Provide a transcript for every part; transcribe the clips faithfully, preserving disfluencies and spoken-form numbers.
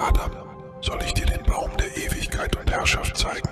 Adam, soll ich dir den Baum der Ewigkeit und Herrschaft zeigen?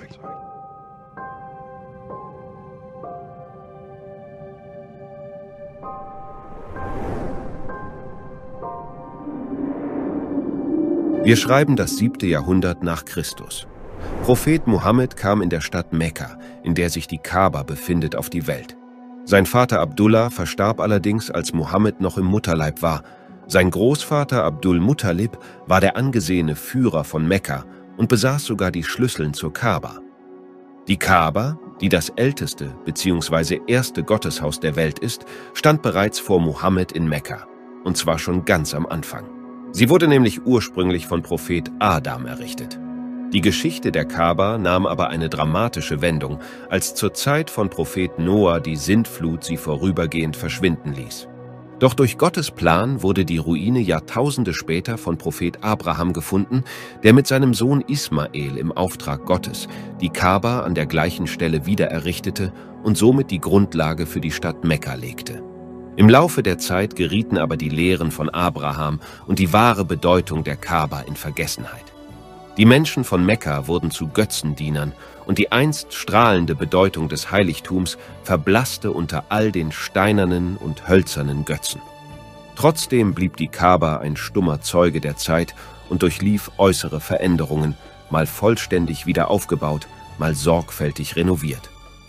Wir schreiben das siebte Jahrhundert nach Christus. Prophet Mohammed kam in der Stadt Mekka, in der sich die Kaaba befindet, auf die Welt. Sein Vater Abdullah verstarb allerdings, als Mohammed noch im Mutterleib war. Sein Großvater Abdul Muttalib war der angesehene Führer von Mekka und besaß sogar die Schlüsseln zur Kaaba. Die Kaaba, die das älteste bzw. erste Gotteshaus der Welt ist, stand bereits vor Mohammed in Mekka, und zwar schon ganz am Anfang. Sie wurde nämlich ursprünglich von Prophet Adam errichtet. Die Geschichte der Kaaba nahm aber eine dramatische Wendung, als zur Zeit von Prophet Noah die Sintflut sie vorübergehend verschwinden ließ. Doch durch Gottes Plan wurde die Ruine Jahrtausende später von Prophet Abraham gefunden, der mit seinem Sohn Ismael im Auftrag Gottes die Kaaba an der gleichen Stelle wiedererrichtete und somit die Grundlage für die Stadt Mekka legte. Im Laufe der Zeit gerieten aber die Lehren von Abraham und die wahre Bedeutung der Kaaba in Vergessenheit. Die Menschen von Mekka wurden zu Götzendienern und die einst strahlende Bedeutung des Heiligtums verblasste unter all den steinernen und hölzernen Götzen. Trotzdem blieb die Kaaba ein stummer Zeuge der Zeit und durchlief äußere Veränderungen, mal vollständig wieder aufgebaut, mal sorgfältig renoviert.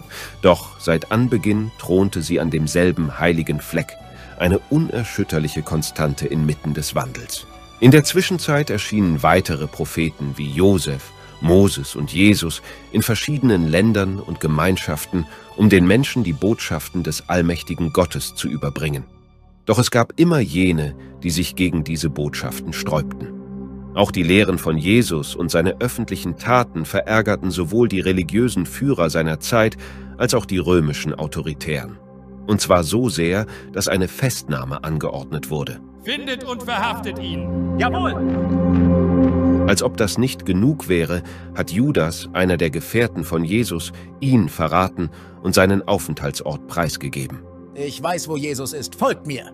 Doch seit Anbeginn thronte sie an demselben heiligen Fleck, eine unerschütterliche Konstante inmitten des Wandels. In der Zwischenzeit erschienen weitere Propheten wie Josef, Moses und Jesus in verschiedenen Ländern und Gemeinschaften, um den Menschen die Botschaften des allmächtigen Gottes zu überbringen. Doch es gab immer jene, die sich gegen diese Botschaften sträubten. Auch die Lehren von Jesus und seine öffentlichen Taten verärgerten sowohl die religiösen Führer seiner Zeit als auch die römischen Autoritären. Und zwar so sehr, dass eine Festnahme angeordnet wurde. Findet und verhaftet ihn! Jawohl! Als ob das nicht genug wäre, hat Judas, einer der Gefährten von Jesus, ihn verraten und seinen Aufenthaltsort preisgegeben. Ich weiß, wo Jesus ist. Folgt mir!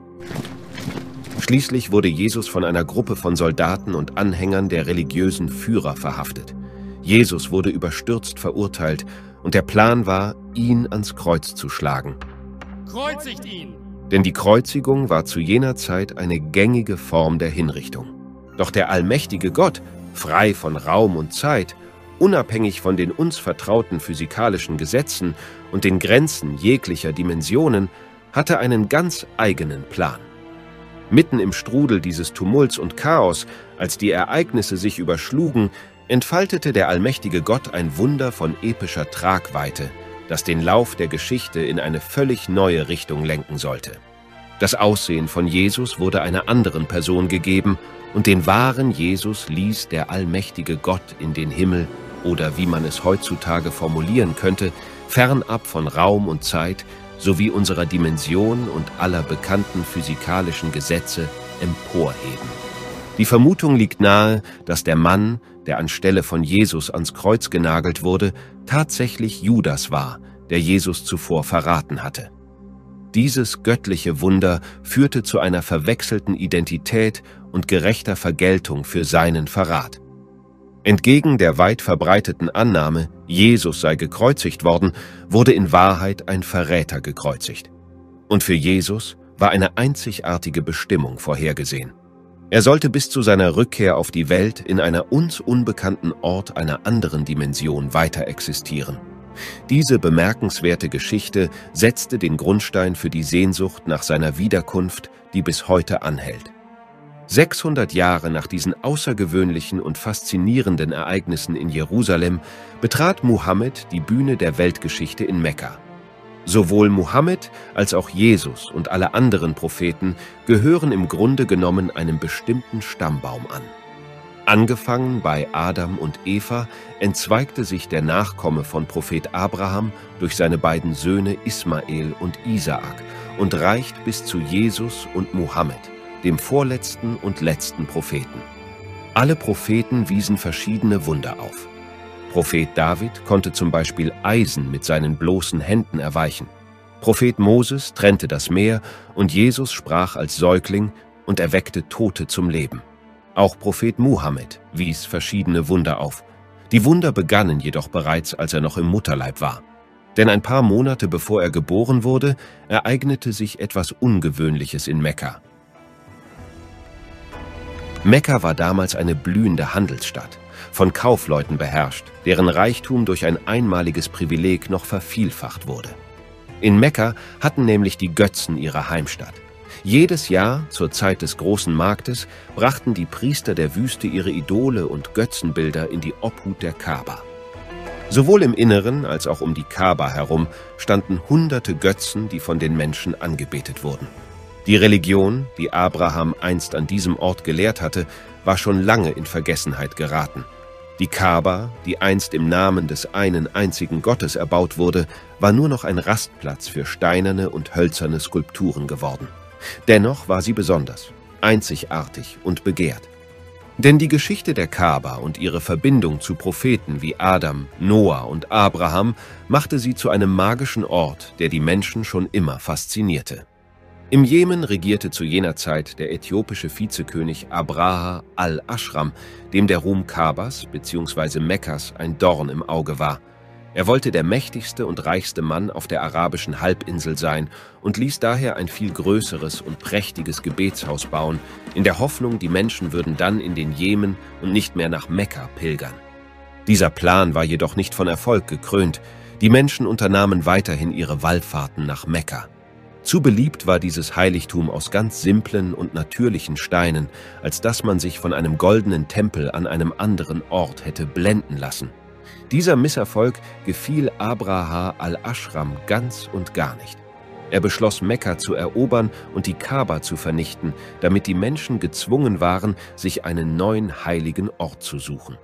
Schließlich wurde Jesus von einer Gruppe von Soldaten und Anhängern der religiösen Führer verhaftet. Jesus wurde überstürzt verurteilt und der Plan war, ihn ans Kreuz zu schlagen. Kreuzigt ihn! Denn die Kreuzigung war zu jener Zeit eine gängige Form der Hinrichtung. Doch der allmächtige Gott, frei von Raum und Zeit, unabhängig von den uns vertrauten physikalischen Gesetzen und den Grenzen jeglicher Dimensionen, hatte einen ganz eigenen Plan. Mitten im Strudel dieses Tumults und Chaos, als die Ereignisse sich überschlugen, entfaltete der allmächtige Gott ein Wunder von epischer Tragweite, das den Lauf der Geschichte in eine völlig neue Richtung lenken sollte. Das Aussehen von Jesus wurde einer anderen Person gegeben und den wahren Jesus ließ der allmächtige Gott in den Himmel oder wie man es heutzutage formulieren könnte, fernab von Raum und Zeit sowie unserer Dimension und aller bekannten physikalischen Gesetze emporheben. Die Vermutung liegt nahe, dass der Mann, der anstelle von Jesus ans Kreuz genagelt wurde, tatsächlich Judas war, der Jesus zuvor verraten hatte. Dieses göttliche Wunder führte zu einer verwechselten Identität und gerechter Vergeltung für seinen Verrat. Entgegen der weit verbreiteten Annahme, Jesus sei gekreuzigt worden, wurde in Wahrheit ein Verräter gekreuzigt. Und für Jesus war eine einzigartige Bestimmung vorhergesehen. Er sollte bis zu seiner Rückkehr auf die Welt in einer uns unbekannten Ort einer anderen Dimension weiter existieren. Diese bemerkenswerte Geschichte setzte den Grundstein für die Sehnsucht nach seiner Wiederkunft, die bis heute anhält. sechshundert Jahre nach diesen außergewöhnlichen und faszinierenden Ereignissen in Jerusalem betrat Mohammed die Bühne der Weltgeschichte in Mekka. Sowohl Mohammed als auch Jesus und alle anderen Propheten gehören im Grunde genommen einem bestimmten Stammbaum an. Angefangen bei Adam und Eva entzweigte sich der Nachkomme von Prophet Abraham durch seine beiden Söhne Ismael und Isaak und reicht bis zu Jesus und Mohammed, dem vorletzten und letzten Propheten. Alle Propheten wiesen verschiedene Wunder auf. Prophet David konnte zum Beispiel Eisen mit seinen bloßen Händen erweichen. Prophet Moses trennte das Meer und Jesus sprach als Säugling und erweckte Tote zum Leben. Auch Prophet Muhammed wies verschiedene Wunder auf. Die Wunder begannen jedoch bereits, als er noch im Mutterleib war. Denn ein paar Monate bevor er geboren wurde, ereignete sich etwas Ungewöhnliches in Mekka. Mekka war damals eine blühende Handelsstadt, von Kaufleuten beherrscht, deren Reichtum durch ein einmaliges Privileg noch vervielfacht wurde. In Mekka hatten nämlich die Götzen ihre Heimstatt. Jedes Jahr, zur Zeit des großen Marktes, brachten die Priester der Wüste ihre Idole und Götzenbilder in die Obhut der Kaaba. Sowohl im Inneren als auch um die Kaaba herum standen hunderte Götzen, die von den Menschen angebetet wurden. Die Religion, die Abraham einst an diesem Ort gelehrt hatte, war schon lange in Vergessenheit geraten. Die Kaaba, die einst im Namen des einen einzigen Gottes erbaut wurde, war nur noch ein Rastplatz für steinerne und hölzerne Skulpturen geworden. Dennoch war sie besonders, einzigartig und begehrt. Denn die Geschichte der Kaaba und ihre Verbindung zu Propheten wie Adam, Noah und Abraham machte sie zu einem magischen Ort, der die Menschen schon immer faszinierte. Im Jemen regierte zu jener Zeit der äthiopische Vizekönig Abraha al-Aschram, dem der Ruhm Kaabas bzw. Mekkas ein Dorn im Auge war. Er wollte der mächtigste und reichste Mann auf der arabischen Halbinsel sein und ließ daher ein viel größeres und prächtiges Gebetshaus bauen, in der Hoffnung, die Menschen würden dann in den Jemen und nicht mehr nach Mekka pilgern. Dieser Plan war jedoch nicht von Erfolg gekrönt. Die Menschen unternahmen weiterhin ihre Wallfahrten nach Mekka. Zu beliebt war dieses Heiligtum aus ganz simplen und natürlichen Steinen, als dass man sich von einem goldenen Tempel an einem anderen Ort hätte blenden lassen. Dieser Misserfolg gefiel Abraha al-Aschram ganz und gar nicht. Er beschloss, Mekka zu erobern und die Kaaba zu vernichten, damit die Menschen gezwungen waren, sich einen neuen heiligen Ort zu suchen.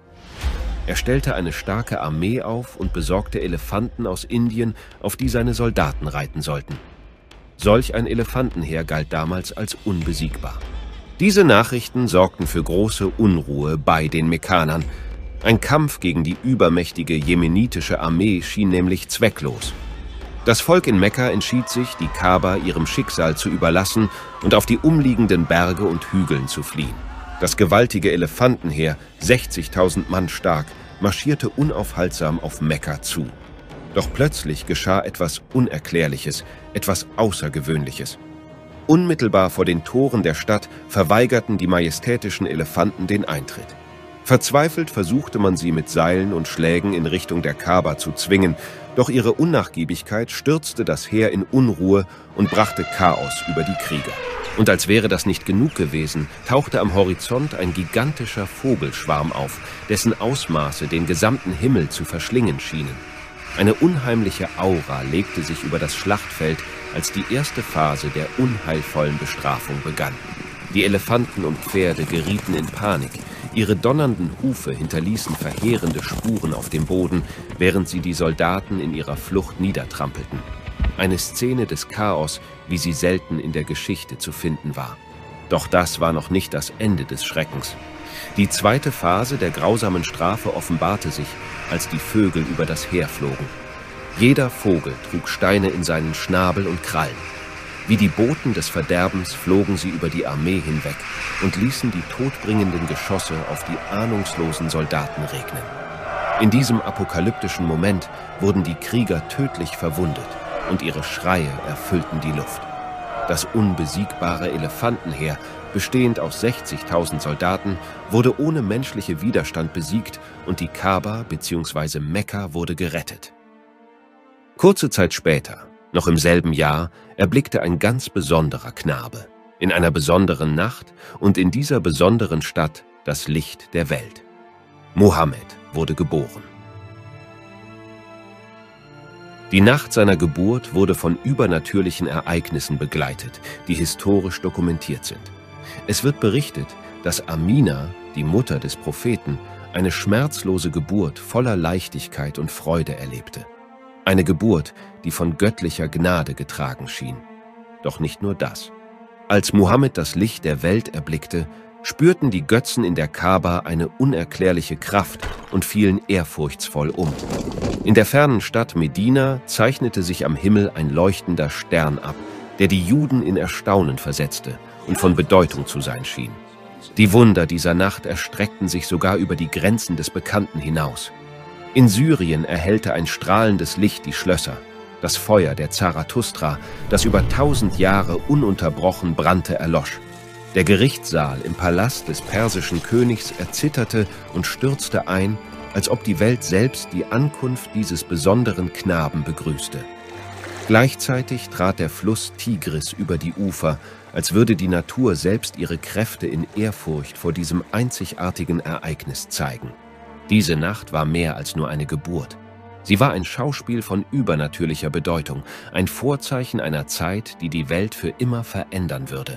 Er stellte eine starke Armee auf und besorgte Elefanten aus Indien, auf die seine Soldaten reiten sollten. Solch ein Elefantenheer galt damals als unbesiegbar. Diese Nachrichten sorgten für große Unruhe bei den Mekkanern. Ein Kampf gegen die übermächtige jemenitische Armee schien nämlich zwecklos. Das Volk in Mekka entschied sich, die Kaaba ihrem Schicksal zu überlassen und auf die umliegenden Berge und Hügeln zu fliehen. Das gewaltige Elefantenheer, sechzigtausend Mann stark, marschierte unaufhaltsam auf Mekka zu. Doch plötzlich geschah etwas Unerklärliches, etwas Außergewöhnliches. Unmittelbar vor den Toren der Stadt verweigerten die majestätischen Elefanten den Eintritt. Verzweifelt versuchte man sie mit Seilen und Schlägen in Richtung der Kaaba zu zwingen, doch ihre Unnachgiebigkeit stürzte das Heer in Unruhe und brachte Chaos über die Krieger. Und als wäre das nicht genug gewesen, tauchte am Horizont ein gigantischer Vogelschwarm auf, dessen Ausmaße den gesamten Himmel zu verschlingen schienen. Eine unheimliche Aura legte sich über das Schlachtfeld, als die erste Phase der unheilvollen Bestrafung begann. Die Elefanten und Pferde gerieten in Panik. Ihre donnernden Hufe hinterließen verheerende Spuren auf dem Boden, während sie die Soldaten in ihrer Flucht niedertrampelten. Eine Szene des Chaos, wie sie selten in der Geschichte zu finden war. Doch das war noch nicht das Ende des Schreckens. Die zweite Phase der grausamen Strafe offenbarte sich, als die Vögel über das Heer flogen. Jeder Vogel trug Steine in seinen Schnabel und Krallen. Wie die Boten des Verderbens flogen sie über die Armee hinweg und ließen die todbringenden Geschosse auf die ahnungslosen Soldaten regnen. In diesem apokalyptischen Moment wurden die Krieger tödlich verwundet und ihre Schreie erfüllten die Luft. Das unbesiegbare Elefantenheer, bestehend aus sechzigtausend Soldaten, wurde ohne menschliche Widerstand besiegt und die Kaaba bzw. Mekka wurde gerettet. Kurze Zeit später, noch im selben Jahr, erblickte ein ganz besonderer Knabe, in einer besonderen Nacht und in dieser besonderen Stadt das Licht der Welt. Mohammed wurde geboren. Die Nacht seiner Geburt wurde von übernatürlichen Ereignissen begleitet, die historisch dokumentiert sind. Es wird berichtet, dass Amina, die Mutter des Propheten, eine schmerzlose Geburt voller Leichtigkeit und Freude erlebte. Eine Geburt, die von göttlicher Gnade getragen schien. Doch nicht nur das. Als Mohammed das Licht der Welt erblickte, spürten die Götzen in der Kaaba eine unerklärliche Kraft und fielen ehrfurchtsvoll um. In der fernen Stadt Medina zeichnete sich am Himmel ein leuchtender Stern ab, der die Juden in Erstaunen versetzte und von Bedeutung zu sein schien. Die Wunder dieser Nacht erstreckten sich sogar über die Grenzen des Bekannten hinaus. In Syrien erhellte ein strahlendes Licht die Schlösser. Das Feuer der Zarathustra, das über tausend Jahre ununterbrochen brannte, erlosch. Der Gerichtssaal im Palast des persischen Königs erzitterte und stürzte ein, als ob die Welt selbst die Ankunft dieses besonderen Knaben begrüßte. Gleichzeitig trat der Fluss Tigris über die Ufer, als würde die Natur selbst ihre Kräfte in Ehrfurcht vor diesem einzigartigen Ereignis zeigen. Diese Nacht war mehr als nur eine Geburt. Sie war ein Schauspiel von übernatürlicher Bedeutung, ein Vorzeichen einer Zeit, die die Welt für immer verändern würde.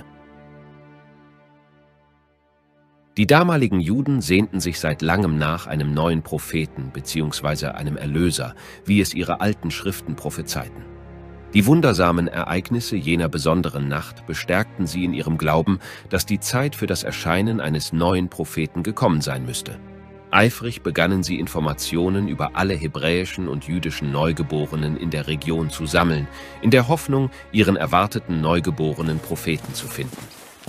Die damaligen Juden sehnten sich seit langem nach einem neuen Propheten bzw. einem Erlöser, wie es ihre alten Schriften prophezeiten. Die wundersamen Ereignisse jener besonderen Nacht bestärkten sie in ihrem Glauben, dass die Zeit für das Erscheinen eines neuen Propheten gekommen sein müsste. Eifrig begannen sie, Informationen über alle hebräischen und jüdischen Neugeborenen in der Region zu sammeln, in der Hoffnung, ihren erwarteten neugeborenen Propheten zu finden.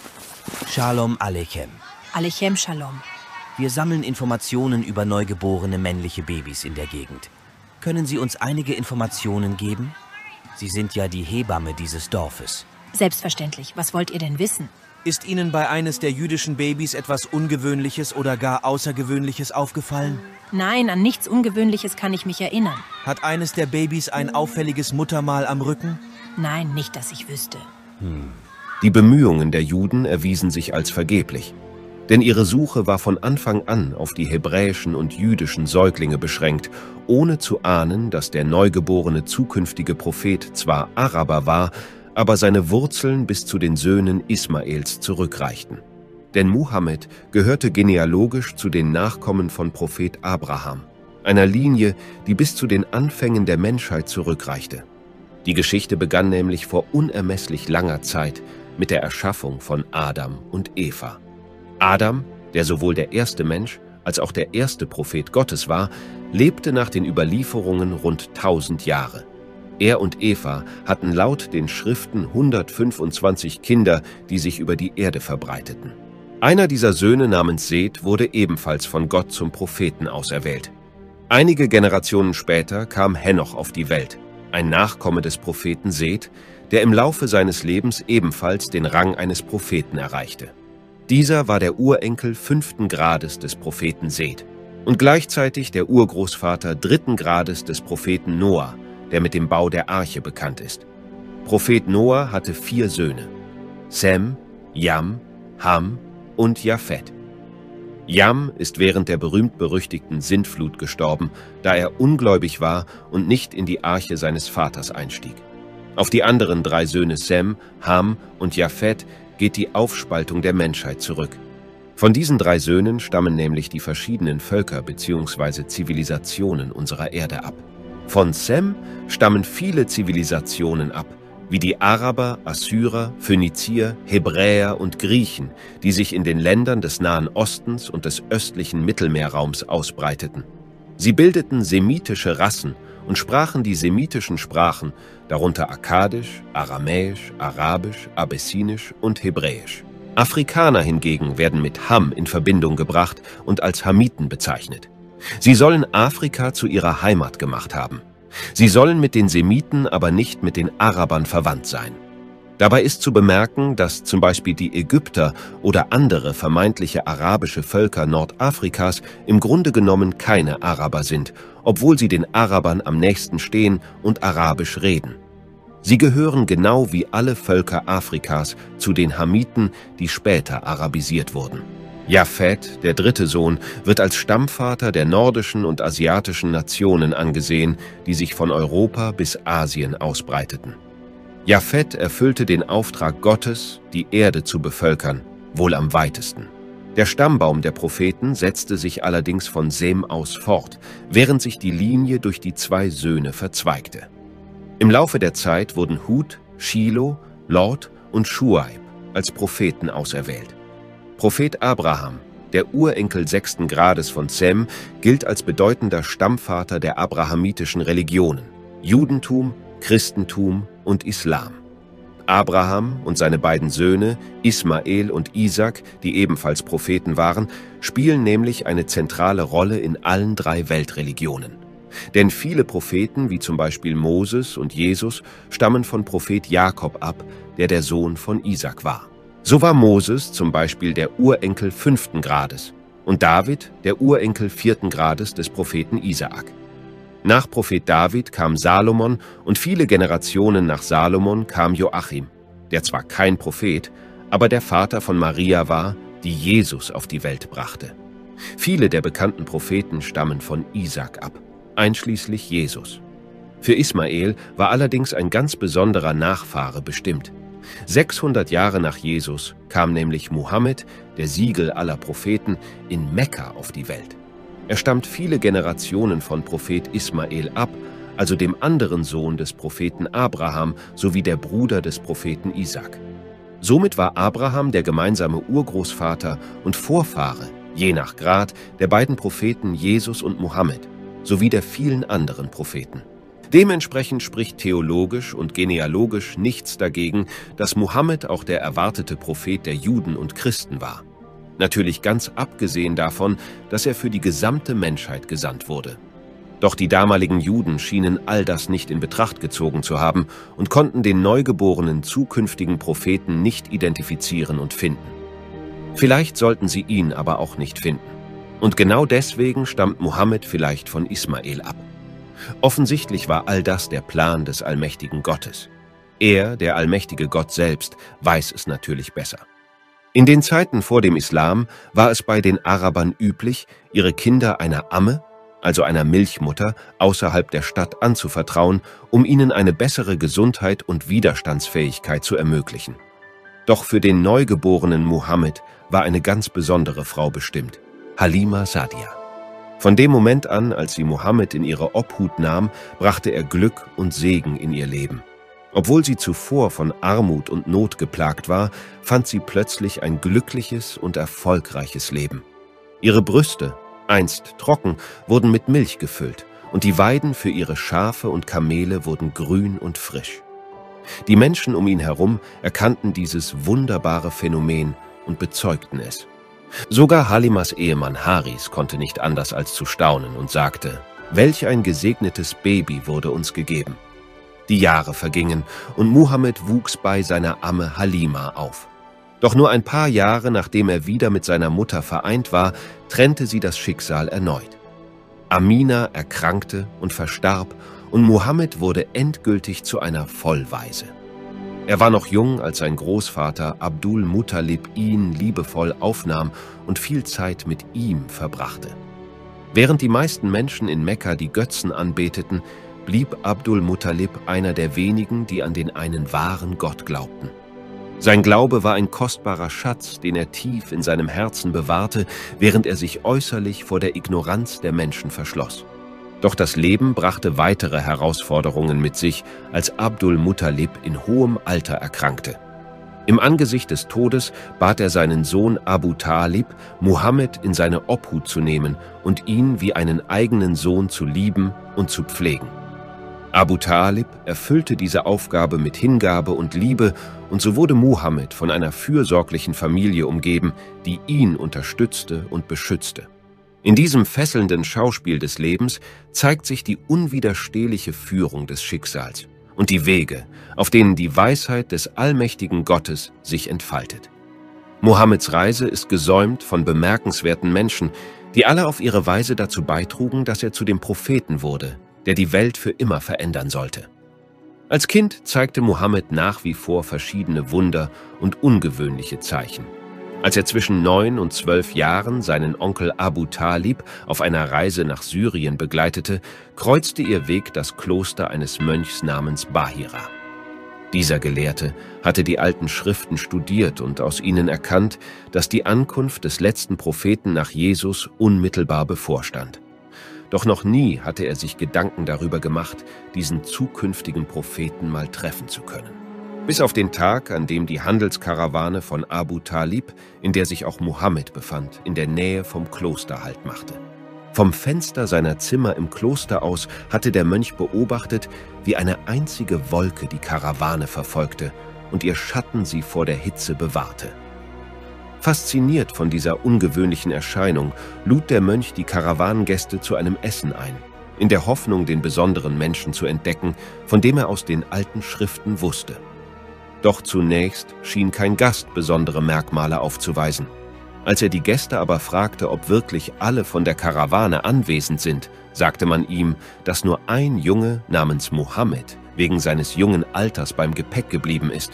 Shalom Aleichem. Alechem Shalom. Wir sammeln Informationen über neugeborene männliche Babys in der Gegend. Können Sie uns einige Informationen geben? Sie sind ja die Hebamme dieses Dorfes. Selbstverständlich. Was wollt ihr denn wissen? Ist Ihnen bei eines der jüdischen Babys etwas Ungewöhnliches oder gar Außergewöhnliches aufgefallen? Nein, an nichts Ungewöhnliches kann ich mich erinnern. Hat eines der Babys ein auffälliges Muttermal am Rücken? Nein, nicht, dass ich wüsste. Hm. Die Bemühungen der Juden erwiesen sich als vergeblich. Denn ihre Suche war von Anfang an auf die hebräischen und jüdischen Säuglinge beschränkt, ohne zu ahnen, dass der neugeborene zukünftige Prophet zwar Araber war, aber seine Wurzeln bis zu den Söhnen Ismaels zurückreichten. Denn Muhammed gehörte genealogisch zu den Nachkommen von Prophet Abraham, einer Linie, die bis zu den Anfängen der Menschheit zurückreichte. Die Geschichte begann nämlich vor unermesslich langer Zeit mit der Erschaffung von Adam und Eva. Adam, der sowohl der erste Mensch als auch der erste Prophet Gottes war, lebte nach den Überlieferungen rund tausend Jahre. Er und Eva hatten laut den Schriften hundertfünfundzwanzig Kinder, die sich über die Erde verbreiteten. Einer dieser Söhne namens Seth wurde ebenfalls von Gott zum Propheten auserwählt. Einige Generationen später kam Henoch auf die Welt, ein Nachkomme des Propheten Seth, der im Laufe seines Lebens ebenfalls den Rang eines Propheten erreichte. Dieser war der Urenkel fünften Grades des Propheten Seth und gleichzeitig der Urgroßvater dritten Grades des Propheten Noah, der mit dem Bau der Arche bekannt ist. Prophet Noah hatte vier Söhne: Sem, Jam, Ham und Japhet. Jam ist während der berühmt-berüchtigten Sintflut gestorben, da er ungläubig war und nicht in die Arche seines Vaters einstieg. Auf die anderen drei Söhne Sem, Ham und Japhet geht die Aufspaltung der Menschheit zurück. Von diesen drei Söhnen stammen nämlich die verschiedenen Völker bzw. Zivilisationen unserer Erde ab. Von Sem stammen viele Zivilisationen ab, wie die Araber, Assyrer, Phönizier, Hebräer und Griechen, die sich in den Ländern des Nahen Ostens und des östlichen Mittelmeerraums ausbreiteten. Sie bildeten semitische Rassen und sprachen die semitischen Sprachen, darunter Akkadisch, Aramäisch, Arabisch, Abessinisch und Hebräisch. Afrikaner hingegen werden mit Ham in Verbindung gebracht und als Hamiten bezeichnet. Sie sollen Afrika zu ihrer Heimat gemacht haben. Sie sollen mit den Semiten, aber nicht mit den Arabern verwandt sein. Dabei ist zu bemerken, dass zum Beispiel die Ägypter oder andere vermeintliche arabische Völker Nordafrikas im Grunde genommen keine Araber sind, obwohl sie den Arabern am nächsten stehen und Arabisch reden. Sie gehören genau wie alle Völker Afrikas zu den Hamiten, die später arabisiert wurden. Japhet, der dritte Sohn, wird als Stammvater der nordischen und asiatischen Nationen angesehen, die sich von Europa bis Asien ausbreiteten. Japhet erfüllte den Auftrag Gottes, die Erde zu bevölkern, wohl am weitesten. Der Stammbaum der Propheten setzte sich allerdings von Sem aus fort, während sich die Linie durch die zwei Söhne verzweigte. Im Laufe der Zeit wurden Hud, Shiloh, Lot und Schuaib als Propheten auserwählt. Prophet Abraham, der Urenkel sechsten Grades von Sem, gilt als bedeutender Stammvater der abrahamitischen Religionen, Judentum, Christentum und Islam. Abraham und seine beiden Söhne, Ismael und Isaak, die ebenfalls Propheten waren, spielen nämlich eine zentrale Rolle in allen drei Weltreligionen. Denn viele Propheten, wie zum Beispiel Moses und Jesus, stammen von Prophet Jakob ab, der der Sohn von Isaak war. So war Moses zum Beispiel der Urenkel fünften Grades und David der Urenkel vierten Grades des Propheten Isaak. Nach Prophet David kam Salomon und viele Generationen nach Salomon kam Joachim, der zwar kein Prophet, aber der Vater von Maria war, die Jesus auf die Welt brachte. Viele der bekannten Propheten stammen von Isaak ab, einschließlich Jesus. Für Ismael war allerdings ein ganz besonderer Nachfahre bestimmt. sechshundert Jahre nach Jesus kam nämlich Mohammed, der Siegel aller Propheten, in Mekka auf die Welt. Er stammt viele Generationen von Prophet Ismael ab, also dem anderen Sohn des Propheten Abraham sowie der Bruder des Propheten Isaak. Somit war Abraham der gemeinsame Urgroßvater und Vorfahre, je nach Grad, der beiden Propheten Jesus und Mohammed, sowie der vielen anderen Propheten. Dementsprechend spricht theologisch und genealogisch nichts dagegen, dass Mohammed auch der erwartete Prophet der Juden und Christen war. Natürlich ganz abgesehen davon, dass er für die gesamte Menschheit gesandt wurde. Doch die damaligen Juden schienen all das nicht in Betracht gezogen zu haben und konnten den neugeborenen zukünftigen Propheten nicht identifizieren und finden. Vielleicht sollten sie ihn aber auch nicht finden. Und genau deswegen stammt Mohammed vielleicht von Ismael ab. Offensichtlich war all das der Plan des allmächtigen Gottes. Er, der allmächtige Gott selbst, weiß es natürlich besser. In den Zeiten vor dem Islam war es bei den Arabern üblich, ihre Kinder einer Amme, also einer Milchmutter, außerhalb der Stadt anzuvertrauen, um ihnen eine bessere Gesundheit und Widerstandsfähigkeit zu ermöglichen. Doch für den neugeborenen Mohammed war eine ganz besondere Frau bestimmt, Halima Sa'diyah. Von dem Moment an, als sie Mohammed in ihre Obhut nahm, brachte er Glück und Segen in ihr Leben. Obwohl sie zuvor von Armut und Not geplagt war, fand sie plötzlich ein glückliches und erfolgreiches Leben. Ihre Brüste, einst trocken, wurden mit Milch gefüllt und die Weiden für ihre Schafe und Kamele wurden grün und frisch. Die Menschen um ihn herum erkannten dieses wunderbare Phänomen und bezeugten es. Sogar Halimas Ehemann Haris konnte nicht anders als zu staunen und sagte: Welch ein gesegnetes Baby wurde uns gegeben. Die Jahre vergingen und Mohammed wuchs bei seiner Amme Halima auf. Doch nur ein paar Jahre nachdem er wieder mit seiner Mutter vereint war, trennte sie das Schicksal erneut. Amina erkrankte und verstarb und Mohammed wurde endgültig zu einer Vollwaise. Er war noch jung, als sein Großvater Abdul Muttalib ihn liebevoll aufnahm und viel Zeit mit ihm verbrachte. Während die meisten Menschen in Mekka die Götzen anbeteten, blieb Abdul Muttalib einer der wenigen, die an den einen wahren Gott glaubten. Sein Glaube war ein kostbarer Schatz, den er tief in seinem Herzen bewahrte, während er sich äußerlich vor der Ignoranz der Menschen verschloss. Doch das Leben brachte weitere Herausforderungen mit sich, als Abdul Muttalib in hohem Alter erkrankte. Im Angesicht des Todes bat er seinen Sohn Abu Talib, Mohammed in seine Obhut zu nehmen und ihn wie einen eigenen Sohn zu lieben und zu pflegen. Abu Talib erfüllte diese Aufgabe mit Hingabe und Liebe und so wurde Mohammed von einer fürsorglichen Familie umgeben, die ihn unterstützte und beschützte. In diesem fesselnden Schauspiel des Lebens zeigt sich die unwiderstehliche Führung des Schicksals und die Wege, auf denen die Weisheit des allmächtigen Gottes sich entfaltet. Mohammeds Reise ist gesäumt von bemerkenswerten Menschen, die alle auf ihre Weise dazu beitrugen, dass er zu dem Propheten wurde, der die Welt für immer verändern sollte. Als Kind zeigte Mohammed nach wie vor verschiedene Wunder und ungewöhnliche Zeichen. Als er zwischen neun und zwölf Jahren seinen Onkel Abu Talib auf einer Reise nach Syrien begleitete, kreuzte ihr Weg das Kloster eines Mönchs namens Bahira. Dieser Gelehrte hatte die alten Schriften studiert und aus ihnen erkannt, dass die Ankunft des letzten Propheten nach Jesus unmittelbar bevorstand. Doch noch nie hatte er sich Gedanken darüber gemacht, diesen zukünftigen Propheten mal treffen zu können. Bis auf den Tag, an dem die Handelskarawane von Abu Talib, in der sich auch Mohammed befand, in der Nähe vom Kloster Halt machte. Vom Fenster seiner Zimmer im Kloster aus hatte der Mönch beobachtet, wie eine einzige Wolke die Karawane verfolgte und ihr Schatten sie vor der Hitze bewahrte. Fasziniert von dieser ungewöhnlichen Erscheinung lud der Mönch die Karawanengäste zu einem Essen ein, in der Hoffnung, den besonderen Menschen zu entdecken, von dem er aus den alten Schriften wusste. Doch zunächst schien kein Gast besondere Merkmale aufzuweisen. Als er die Gäste aber fragte, ob wirklich alle von der Karawane anwesend sind, sagte man ihm, dass nur ein Junge namens Mohammed wegen seines jungen Alters beim Gepäck geblieben ist.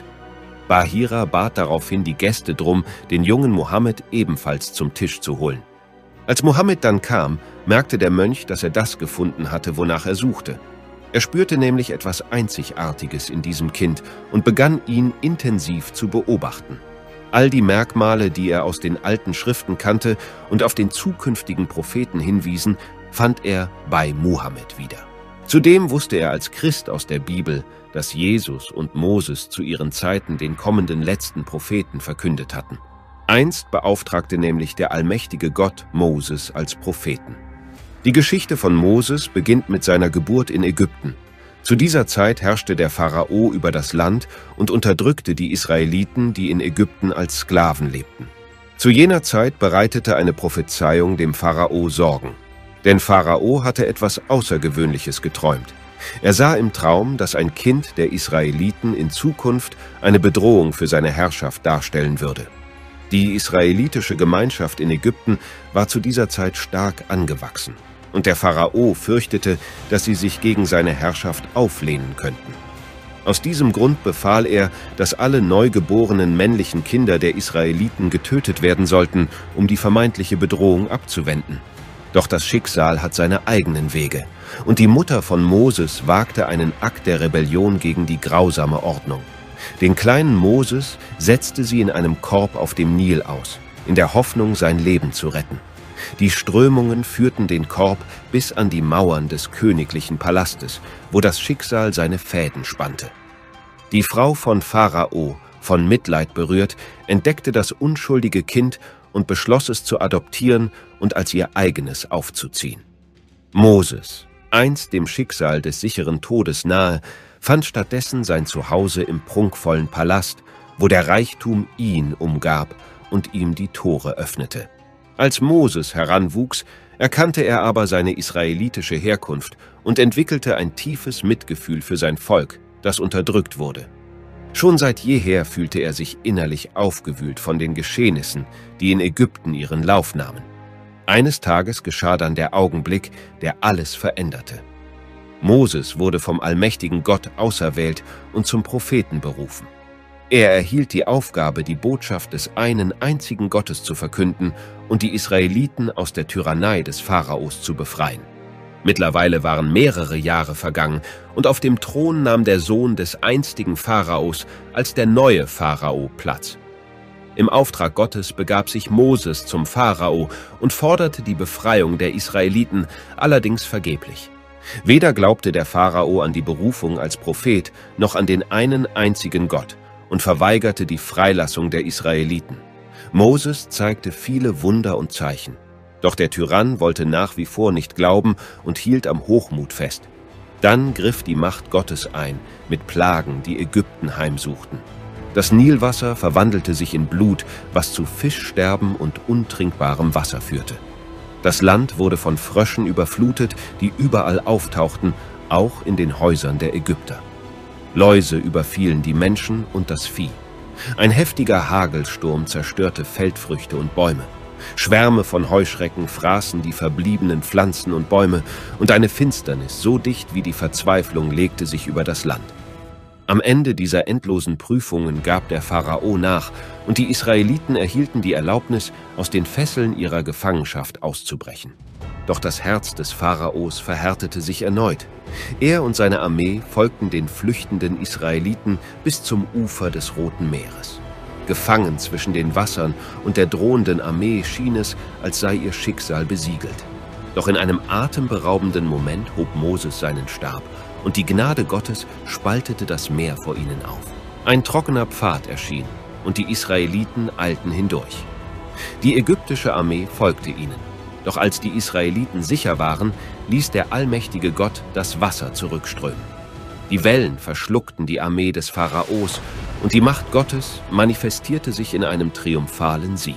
Bahira bat daraufhin die Gäste drum, den jungen Mohammed ebenfalls zum Tisch zu holen. Als Mohammed dann kam, merkte der Mönch, dass er das gefunden hatte, wonach er suchte. Er spürte nämlich etwas Einzigartiges in diesem Kind und begann ihn intensiv zu beobachten. All die Merkmale, die er aus den alten Schriften kannte und auf den zukünftigen Propheten hinwiesen, fand er bei Mohammed wieder. Zudem wusste er als Christ aus der Bibel, dass Jesus und Moses zu ihren Zeiten den kommenden letzten Propheten verkündet hatten. Einst beauftragte nämlich der allmächtige Gott Moses als Propheten. Die Geschichte von Moses beginnt mit seiner Geburt in Ägypten. Zu dieser Zeit herrschte der Pharao über das Land und unterdrückte die Israeliten, die in Ägypten als Sklaven lebten. Zu jener Zeit bereitete eine Prophezeiung dem Pharao Sorgen. Denn Pharao hatte etwas Außergewöhnliches geträumt. Er sah im Traum, dass ein Kind der Israeliten in Zukunft eine Bedrohung für seine Herrschaft darstellen würde. Die israelitische Gemeinschaft in Ägypten war zu dieser Zeit stark angewachsen. Und der Pharao fürchtete, dass sie sich gegen seine Herrschaft auflehnen könnten. Aus diesem Grund befahl er, dass alle neugeborenen männlichen Kinder der Israeliten getötet werden sollten, um die vermeintliche Bedrohung abzuwenden. Doch das Schicksal hat seine eigenen Wege, und die Mutter von Moses wagte einen Akt der Rebellion gegen die grausame Ordnung. Den kleinen Moses setzte sie in einem Korb auf dem Nil aus, in der Hoffnung, sein Leben zu retten. Die Strömungen führten den Korb bis an die Mauern des königlichen Palastes, wo das Schicksal seine Fäden spannte. Die Frau von Pharao, von Mitleid berührt, entdeckte das unschuldige Kind und beschloss es zu adoptieren und als ihr eigenes aufzuziehen. Moses, einst dem Schicksal des sicheren Todes nahe, fand stattdessen sein Zuhause im prunkvollen Palast, wo der Reichtum ihn umgab und ihm die Tore öffnete. Als Moses heranwuchs, erkannte er aber seine israelitische Herkunft und entwickelte ein tiefes Mitgefühl für sein Volk, das unterdrückt wurde. Schon seit jeher fühlte er sich innerlich aufgewühlt von den Geschehnissen, die in Ägypten ihren Lauf nahmen. Eines Tages geschah dann der Augenblick, der alles veränderte. Moses wurde vom allmächtigen Gott auserwählt und zum Propheten berufen. Er erhielt die Aufgabe, die Botschaft des einen einzigen Gottes zu verkünden und die Israeliten aus der Tyrannei des Pharaos zu befreien. Mittlerweile waren mehrere Jahre vergangen und auf dem Thron nahm der Sohn des einstigen Pharaos als der neue Pharao Platz. Im Auftrag Gottes begab sich Moses zum Pharao und forderte die Befreiung der Israeliten, allerdings vergeblich. Weder glaubte der Pharao an die Berufung als Prophet noch an den einen einzigen Gott und verweigerte die Freilassung der Israeliten. Moses zeigte viele Wunder und Zeichen. Doch der Tyrann wollte nach wie vor nicht glauben und hielt am Hochmut fest. Dann griff die Macht Gottes ein, mit Plagen, die Ägypten heimsuchten. Das Nilwasser verwandelte sich in Blut, was zu Fischsterben und untrinkbarem Wasser führte. Das Land wurde von Fröschen überflutet, die überall auftauchten, auch in den Häusern der Ägypter. Läuse überfielen die Menschen und das Vieh. Ein heftiger Hagelsturm zerstörte Feldfrüchte und Bäume. Schwärme von Heuschrecken fraßen die verbliebenen Pflanzen und Bäume, und eine Finsternis so dicht wie die Verzweiflung legte sich über das Land. Am Ende dieser endlosen Prüfungen gab der Pharao nach, und die Israeliten erhielten die Erlaubnis, aus den Fesseln ihrer Gefangenschaft auszubrechen. Doch das Herz des Pharaos verhärtete sich erneut. Er und seine Armee folgten den flüchtenden Israeliten bis zum Ufer des Roten Meeres. Gefangen zwischen den Wassern und der drohenden Armee schien es, als sei ihr Schicksal besiegelt. Doch in einem atemberaubenden Moment hob Moses seinen Stab, und die Gnade Gottes spaltete das Meer vor ihnen auf. Ein trockener Pfad erschien, und die Israeliten eilten hindurch. Die ägyptische Armee folgte ihnen. Doch als die Israeliten sicher waren, ließ der allmächtige Gott das Wasser zurückströmen. Die Wellen verschluckten die Armee des Pharaos und die Macht Gottes manifestierte sich in einem triumphalen Sieg.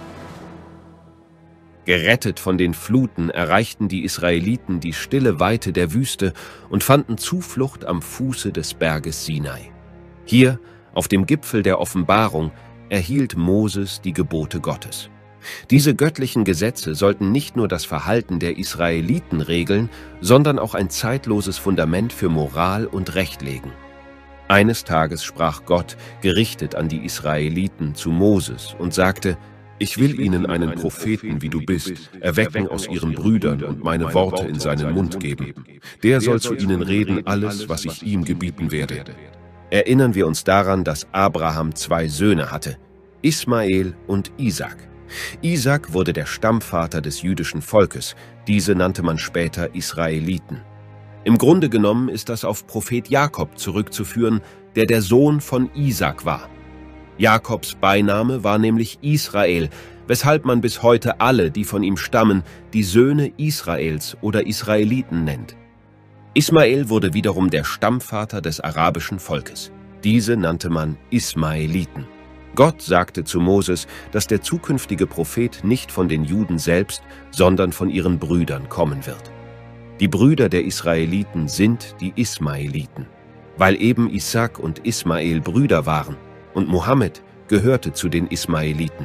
Gerettet von den Fluten erreichten die Israeliten die stille Weite der Wüste und fanden Zuflucht am Fuße des Berges Sinai. Hier, auf dem Gipfel der Offenbarung, erhielt Moses die Gebote Gottes. Diese göttlichen Gesetze sollten nicht nur das Verhalten der Israeliten regeln, sondern auch ein zeitloses Fundament für Moral und Recht legen. Eines Tages sprach Gott, gerichtet an die Israeliten, zu Moses und sagte: Ich will ihnen einen Propheten, wie du bist, erwecken aus ihren Brüdern und meine Worte in seinen Mund geben. Der soll zu ihnen reden alles, was ich ihm gebieten werde. Erinnern wir uns daran, dass Abraham zwei Söhne hatte, Ismael und Isaak. Isaak wurde der Stammvater des jüdischen Volkes, diese nannte man später Israeliten. Im Grunde genommen ist das auf Prophet Jakob zurückzuführen, der der Sohn von Isaak war. Jakobs Beiname war nämlich Israel, weshalb man bis heute alle, die von ihm stammen, die Söhne Israels oder Israeliten nennt. Ismael wurde wiederum der Stammvater des arabischen Volkes. Diese nannte man Ismaeliten. Gott sagte zu Moses, dass der zukünftige Prophet nicht von den Juden selbst, sondern von ihren Brüdern kommen wird. Die Brüder der Israeliten sind die Ismaeliten, weil eben Isaak und Ismael Brüder waren, und Mohammed gehörte zu den Ismaeliten.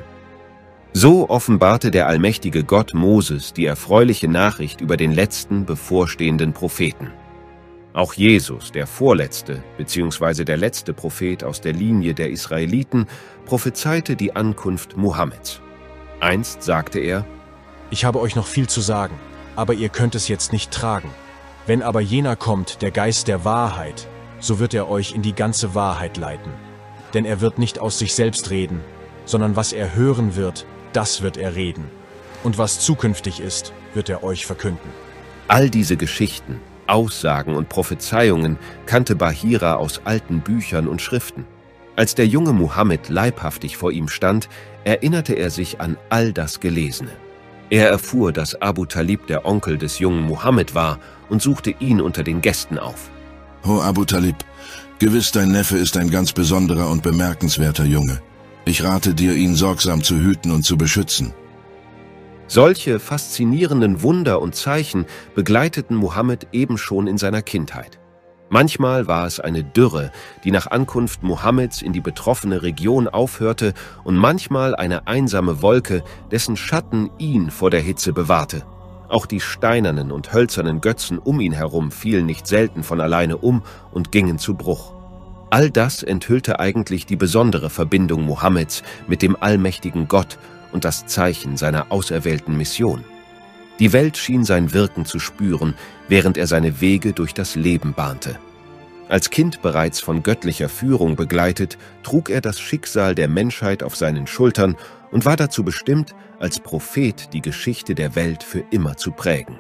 So offenbarte der allmächtige Gott Moses die erfreuliche Nachricht über den letzten bevorstehenden Propheten. Auch Jesus, der vorletzte bzw. der letzte Prophet aus der Linie der Israeliten, prophezeite die Ankunft Mohammeds. Einst sagte er: Ich habe euch noch viel zu sagen, aber ihr könnt es jetzt nicht tragen. Wenn aber jener kommt, der Geist der Wahrheit, so wird er euch in die ganze Wahrheit leiten. Denn er wird nicht aus sich selbst reden, sondern was er hören wird, das wird er reden. Und was zukünftig ist, wird er euch verkünden. All diese Geschichten, Aussagen und Prophezeiungen kannte Bahira aus alten Büchern und Schriften. Als der junge Mohammed leibhaftig vor ihm stand, erinnerte er sich an all das Gelesene. Er erfuhr, dass Abu Talib der Onkel des jungen Mohammed war und suchte ihn unter den Gästen auf. O Abu Talib, gewiss dein Neffe ist ein ganz besonderer und bemerkenswerter Junge. Ich rate dir, ihn sorgsam zu hüten und zu beschützen. Solche faszinierenden Wunder und Zeichen begleiteten Mohammed eben schon in seiner Kindheit. Manchmal war es eine Dürre, die nach Ankunft Mohammeds in die betroffene Region aufhörte, und manchmal eine einsame Wolke, dessen Schatten ihn vor der Hitze bewahrte. Auch die steinernen und hölzernen Götzen um ihn herum fielen nicht selten von alleine um und gingen zu Bruch. All das enthüllte eigentlich die besondere Verbindung Mohammeds mit dem allmächtigen Gott und das Zeichen seiner auserwählten Mission. Die Welt schien sein Wirken zu spüren, während er seine Wege durch das Leben bahnte. Als Kind bereits von göttlicher Führung begleitet, trug er das Schicksal der Menschheit auf seinen Schultern und war dazu bestimmt, als Prophet die Geschichte der Welt für immer zu prägen.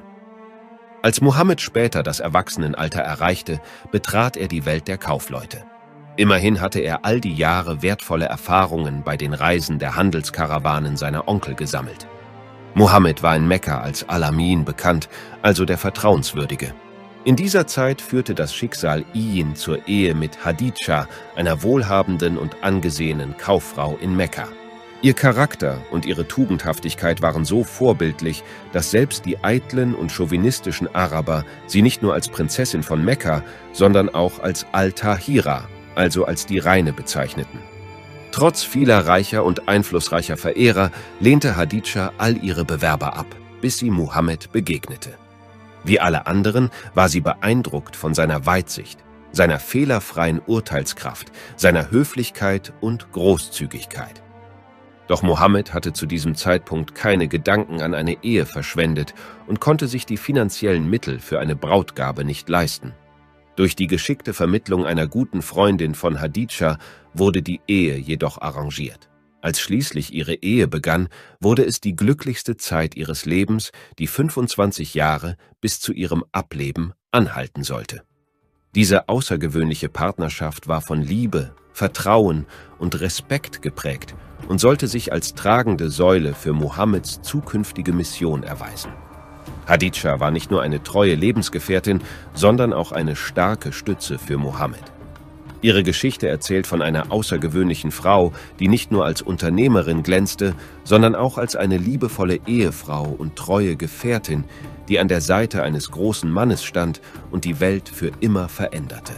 Als Mohammed später das Erwachsenenalter erreichte, betrat er die Welt der Kaufleute. Immerhin hatte er all die Jahre wertvolle Erfahrungen bei den Reisen der Handelskarawanen seiner Onkel gesammelt. Mohammed war in Mekka als Al-Amin bekannt, also der Vertrauenswürdige. In dieser Zeit führte das Schicksal ihn zur Ehe mit Hadidschah, einer wohlhabenden und angesehenen Kauffrau in Mekka. Ihr Charakter und ihre Tugendhaftigkeit waren so vorbildlich, dass selbst die eitlen und chauvinistischen Araber sie nicht nur als Prinzessin von Mekka, sondern auch als Al-Tahira, also als die Reine, bezeichneten. Trotz vieler reicher und einflussreicher Verehrer lehnte Hadidschah all ihre Bewerber ab, bis sie Mohammed begegnete. Wie alle anderen war sie beeindruckt von seiner Weitsicht, seiner fehlerfreien Urteilskraft, seiner Höflichkeit und Großzügigkeit. Doch Mohammed hatte zu diesem Zeitpunkt keine Gedanken an eine Ehe verschwendet und konnte sich die finanziellen Mittel für eine Brautgabe nicht leisten. Durch die geschickte Vermittlung einer guten Freundin von Hadidschah wurde die Ehe jedoch arrangiert. Als schließlich ihre Ehe begann, wurde es die glücklichste Zeit ihres Lebens, die fünfundzwanzig Jahre bis zu ihrem Ableben anhalten sollte. Diese außergewöhnliche Partnerschaft war von Liebe, Vertrauen und Respekt geprägt und sollte sich als tragende Säule für Mohammeds zukünftige Mission erweisen. Hadidschah war nicht nur eine treue Lebensgefährtin, sondern auch eine starke Stütze für Mohammed. Ihre Geschichte erzählt von einer außergewöhnlichen Frau, die nicht nur als Unternehmerin glänzte, sondern auch als eine liebevolle Ehefrau und treue Gefährtin, die an der Seite eines großen Mannes stand und die Welt für immer veränderte.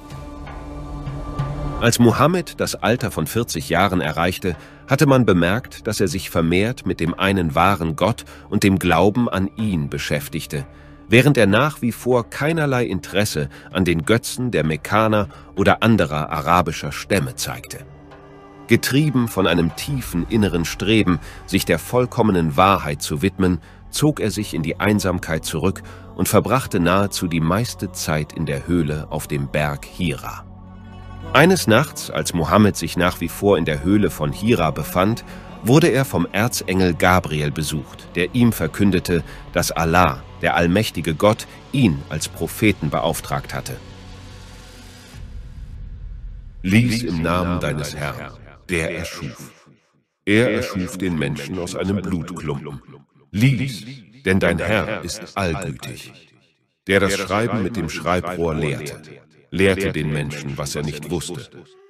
Als Mohammed das Alter von vierzig Jahren erreichte, hatte man bemerkt, dass er sich vermehrt mit dem einen wahren Gott und dem Glauben an ihn beschäftigte, während er nach wie vor keinerlei Interesse an den Götzen der Mekkaner oder anderer arabischer Stämme zeigte. Getrieben von einem tiefen inneren Streben, sich der vollkommenen Wahrheit zu widmen, zog er sich in die Einsamkeit zurück und verbrachte nahezu die meiste Zeit in der Höhle auf dem Berg Hira. Eines Nachts, als Mohammed sich nach wie vor in der Höhle von Hira befand, wurde er vom Erzengel Gabriel besucht, der ihm verkündete, dass Allah, der allmächtige Gott, ihn als Propheten beauftragt hatte. Lies im Namen deines Herrn, der erschuf. Er erschuf den Menschen aus einem Blutklumpen. Lies, denn dein Herr ist allgütig. Der das Schreiben mit dem Schreibrohr lehrte, lehrte den Menschen, was er nicht wusste.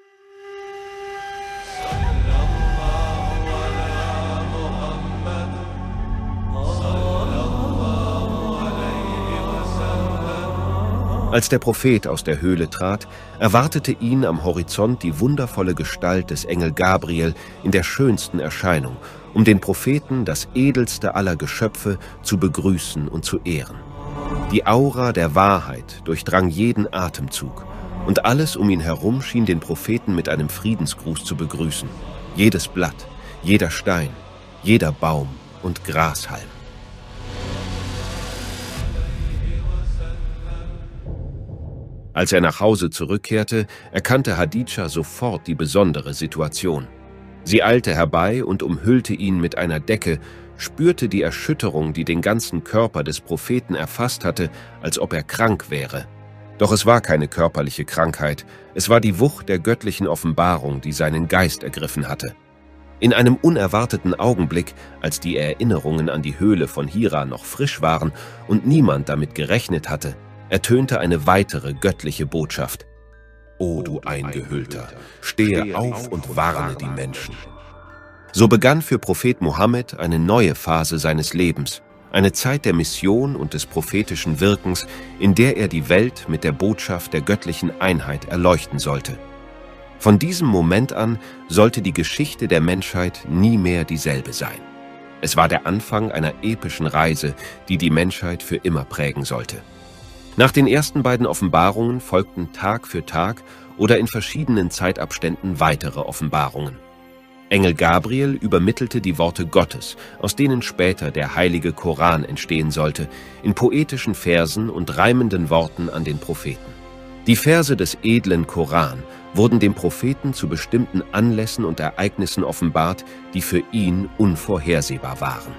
Als der Prophet aus der Höhle trat, erwartete ihn am Horizont die wundervolle Gestalt des Engel Gabriel in der schönsten Erscheinung, um den Propheten, das edelste aller Geschöpfe, zu begrüßen und zu ehren. Die Aura der Wahrheit durchdrang jeden Atemzug, und alles um ihn herum schien den Propheten mit einem Friedensgruß zu begrüßen. Jedes Blatt, jeder Stein, jeder Baum und Grashalm. Als er nach Hause zurückkehrte, erkannte Hadidschah sofort die besondere Situation. Sie eilte herbei und umhüllte ihn mit einer Decke, spürte die Erschütterung, die den ganzen Körper des Propheten erfasst hatte, als ob er krank wäre. Doch es war keine körperliche Krankheit, es war die Wucht der göttlichen Offenbarung, die seinen Geist ergriffen hatte. In einem unerwarteten Augenblick, als die Erinnerungen an die Höhle von Hira noch frisch waren und niemand damit gerechnet hatte, ertönte eine weitere göttliche Botschaft. O du Eingehüllter, stehe auf und warne die Menschen. So begann für Prophet Mohammed eine neue Phase seines Lebens, eine Zeit der Mission und des prophetischen Wirkens, in der er die Welt mit der Botschaft der göttlichen Einheit erleuchten sollte. Von diesem Moment an sollte die Geschichte der Menschheit nie mehr dieselbe sein. Es war der Anfang einer epischen Reise, die die Menschheit für immer prägen sollte. Nach den ersten beiden Offenbarungen folgten Tag für Tag oder in verschiedenen Zeitabständen weitere Offenbarungen. Engel Gabriel übermittelte die Worte Gottes, aus denen später der heilige Koran entstehen sollte, in poetischen Versen und reimenden Worten an den Propheten. Die Verse des edlen Koran wurden dem Propheten zu bestimmten Anlässen und Ereignissen offenbart, die für ihn unvorhersehbar waren.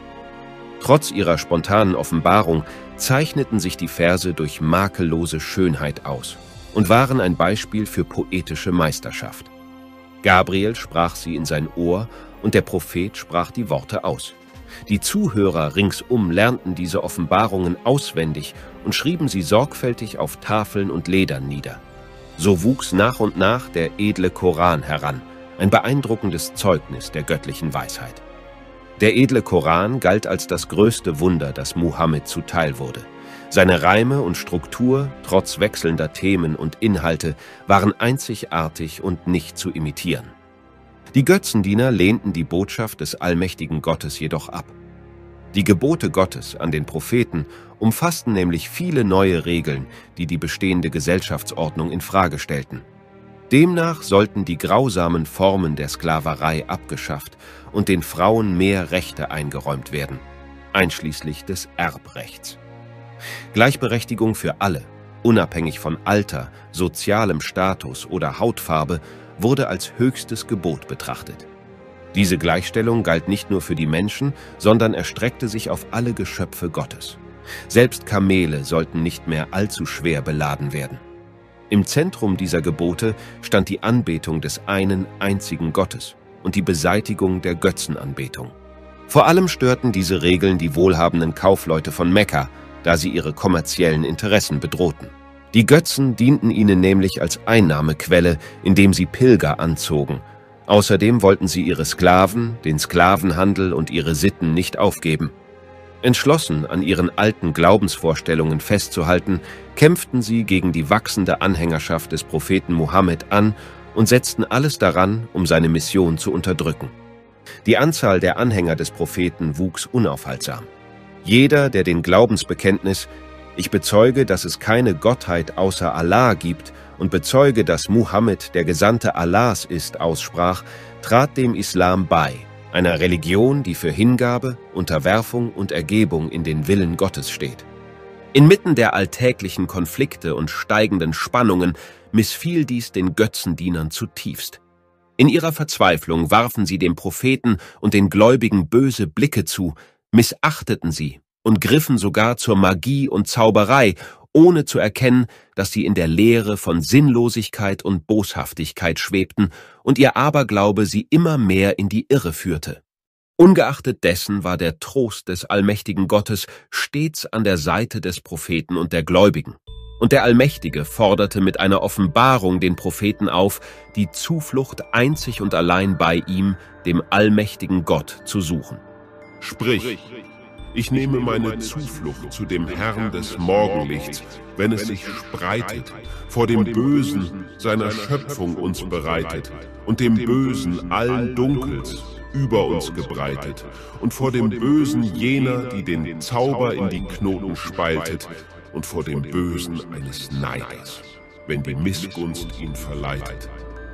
Trotz ihrer spontanen Offenbarung zeichneten sich die Verse durch makellose Schönheit aus und waren ein Beispiel für poetische Meisterschaft. Gabriel sprach sie in sein Ohr und der Prophet sprach die Worte aus. Die Zuhörer ringsum lernten diese Offenbarungen auswendig und schrieben sie sorgfältig auf Tafeln und Ledern nieder. So wuchs nach und nach der edle Koran heran, ein beeindruckendes Zeugnis der göttlichen Weisheit. Der edle Koran galt als das größte Wunder, das Mohammed zuteil wurde. Seine Reime und Struktur, trotz wechselnder Themen und Inhalte, waren einzigartig und nicht zu imitieren. Die Götzendiener lehnten die Botschaft des allmächtigen Gottes jedoch ab. Die Gebote Gottes an den Propheten umfassten nämlich viele neue Regeln, die die bestehende Gesellschaftsordnung in Frage stellten. Demnach sollten die grausamen Formen der Sklaverei abgeschafft und den Frauen mehr Rechte eingeräumt werden, einschließlich des Erbrechts. Gleichberechtigung für alle, unabhängig von Alter, sozialem Status oder Hautfarbe, wurde als höchstes Gebot betrachtet. Diese Gleichstellung galt nicht nur für die Menschen, sondern erstreckte sich auf alle Geschöpfe Gottes. Selbst Kamele sollten nicht mehr allzu schwer beladen werden. Im Zentrum dieser Gebote stand die Anbetung des einen einzigen Gottes und die Beseitigung der Götzenanbetung. Vor allem störten diese Regeln die wohlhabenden Kaufleute von Mekka, da sie ihre kommerziellen Interessen bedrohten. Die Götzen dienten ihnen nämlich als Einnahmequelle, indem sie Pilger anzogen. Außerdem wollten sie ihre Sklaven, den Sklavenhandel und ihre Sitten nicht aufgeben. Entschlossen, an ihren alten Glaubensvorstellungen festzuhalten, kämpften sie gegen die wachsende Anhängerschaft des Propheten Mohammed an und setzten alles daran, um seine Mission zu unterdrücken. Die Anzahl der Anhänger des Propheten wuchs unaufhaltsam. Jeder, der den Glaubensbekenntnis „Ich bezeuge, dass es keine Gottheit außer Allah gibt und bezeuge, dass Muhammad der Gesandte Allahs ist“, aussprach, trat dem Islam bei, einer Religion, die für Hingabe, Unterwerfung und Ergebung in den Willen Gottes steht. Inmitten der alltäglichen Konflikte und steigenden Spannungen missfiel dies den Götzendienern zutiefst. In ihrer Verzweiflung warfen sie dem Propheten und den Gläubigen böse Blicke zu, missachteten sie und griffen sogar zur Magie und Zauberei, ohne zu erkennen, dass sie in der Leere von Sinnlosigkeit und Boshaftigkeit schwebten und ihr Aberglaube sie immer mehr in die Irre führte. Ungeachtet dessen war der Trost des allmächtigen Gottes stets an der Seite des Propheten und der Gläubigen. Und der Allmächtige forderte mit einer Offenbarung den Propheten auf, die Zuflucht einzig und allein bei ihm, dem allmächtigen Gott, zu suchen. Sprich, ich nehme meine Zuflucht zu dem Herrn des Morgenlichts, wenn es sich spreitet, vor dem Bösen seiner Schöpfung uns bereitet und dem Bösen allen Dunkels über uns gebreitet und vor dem Bösen jener, die den Zauber in die Knoten spaltet und vor dem Bösen eines Neiders, wenn die Missgunst ihn verleitet.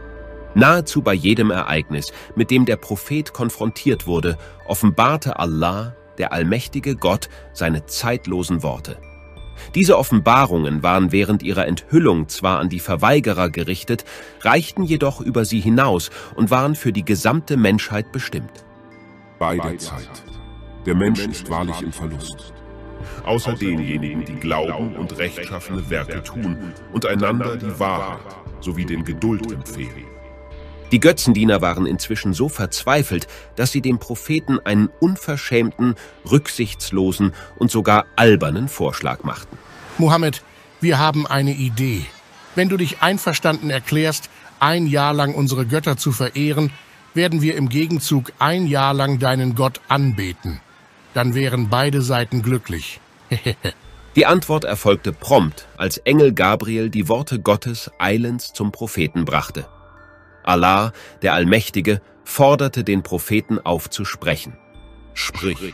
Nahezu bei jedem Ereignis, mit dem der Prophet konfrontiert wurde, offenbarte Allah, der allmächtige Gott, seine zeitlosen Worte. Diese Offenbarungen waren während ihrer Enthüllung zwar an die Verweigerer gerichtet, reichten jedoch über sie hinaus und waren für die gesamte Menschheit bestimmt. Bei der Zeit. Der Mensch ist wahrlich im Verlust. Außer denjenigen, die glauben und rechtschaffene Werke tun und einander die Wahrheit sowie den Geduld empfehlen. Die Götzendiener waren inzwischen so verzweifelt, dass sie dem Propheten einen unverschämten, rücksichtslosen und sogar albernen Vorschlag machten. Mohammed, wir haben eine Idee. Wenn du dich einverstanden erklärst, ein Jahr lang unsere Götter zu verehren, werden wir im Gegenzug ein Jahr lang deinen Gott anbeten. Dann wären beide Seiten glücklich. Die Antwort erfolgte prompt, als Engel Gabriel die Worte Gottes eilends zum Propheten brachte. Allah, der Allmächtige, forderte den Propheten auf zu sprechen. Sprich,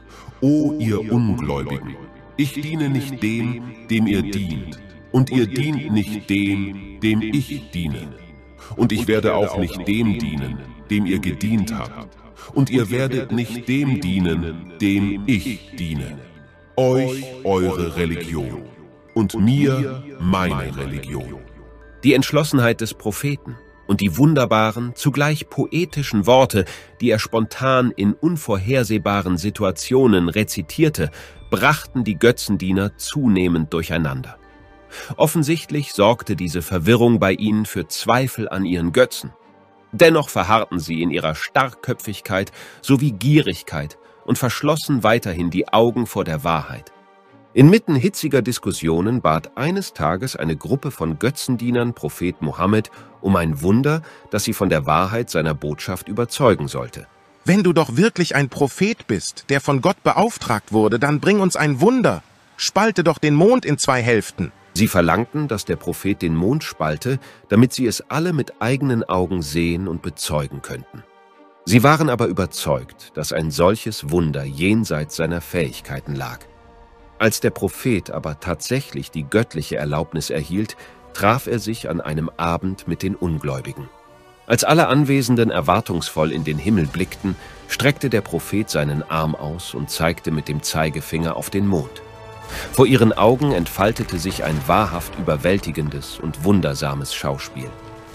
o ihr Ungläubigen, ich diene nicht dem, dem ihr dient, und ihr dient nicht dem, dem ich diene. Und ich werde auch nicht dem dienen, dem ihr gedient habt, und ihr werdet nicht dem dienen, dem ich diene. Euch eure Religion und mir meine Religion. Die Entschlossenheit des Propheten und die wunderbaren, zugleich poetischen Worte, die er spontan in unvorhersehbaren Situationen rezitierte, brachten die Götzendiener zunehmend durcheinander. Offensichtlich sorgte diese Verwirrung bei ihnen für Zweifel an ihren Götzen. Dennoch verharrten sie in ihrer Starrköpfigkeit sowie Gierigkeit und verschlossen weiterhin die Augen vor der Wahrheit. Inmitten hitziger Diskussionen bat eines Tages eine Gruppe von Götzendienern Prophet Mohammed um ein Wunder, das sie von der Wahrheit seiner Botschaft überzeugen sollte. Wenn du doch wirklich ein Prophet bist, der von Gott beauftragt wurde, dann bring uns ein Wunder. Spalte doch den Mond in zwei Hälften. Sie verlangten, dass der Prophet den Mond spalte, damit sie es alle mit eigenen Augen sehen und bezeugen könnten. Sie waren aber überzeugt, dass ein solches Wunder jenseits seiner Fähigkeiten lag. Als der Prophet aber tatsächlich die göttliche Erlaubnis erhielt, traf er sich an einem Abend mit den Ungläubigen. Als alle Anwesenden erwartungsvoll in den Himmel blickten, streckte der Prophet seinen Arm aus und zeigte mit dem Zeigefinger auf den Mond. Vor ihren Augen entfaltete sich ein wahrhaft überwältigendes und wundersames Schauspiel.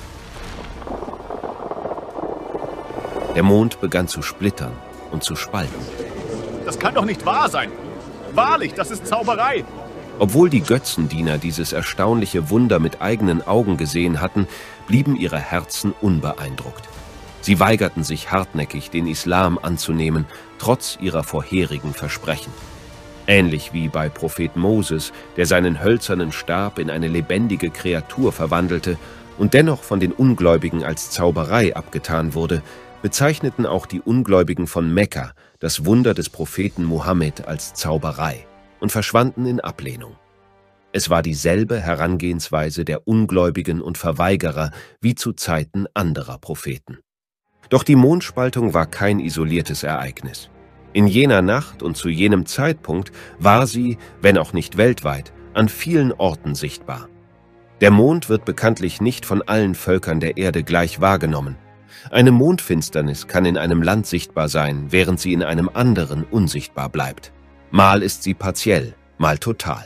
Der Mond begann zu splittern und zu spalten. Das kann doch nicht wahr sein! Wahrlich, das ist Zauberei! Obwohl die Götzendiener dieses erstaunliche Wunder mit eigenen Augen gesehen hatten, blieben ihre Herzen unbeeindruckt. Sie weigerten sich hartnäckig, den Islam anzunehmen, trotz ihrer vorherigen Versprechen. Ähnlich wie bei Prophet Moses, der seinen hölzernen Stab in eine lebendige Kreatur verwandelte und dennoch von den Ungläubigen als Zauberei abgetan wurde, bezeichneten auch die Ungläubigen von Mekka das Wunder des Propheten Mohammed als Zauberei und verschwanden in Ablehnung. Es war dieselbe Herangehensweise der Ungläubigen und Verweigerer wie zu Zeiten anderer Propheten. Doch die Mondspaltung war kein isoliertes Ereignis. In jener Nacht und zu jenem Zeitpunkt war sie, wenn auch nicht weltweit, an vielen Orten sichtbar. Der Mond wird bekanntlich nicht von allen Völkern der Erde gleich wahrgenommen. Eine Mondfinsternis kann in einem Land sichtbar sein, während sie in einem anderen unsichtbar bleibt. Mal ist sie partiell, mal total.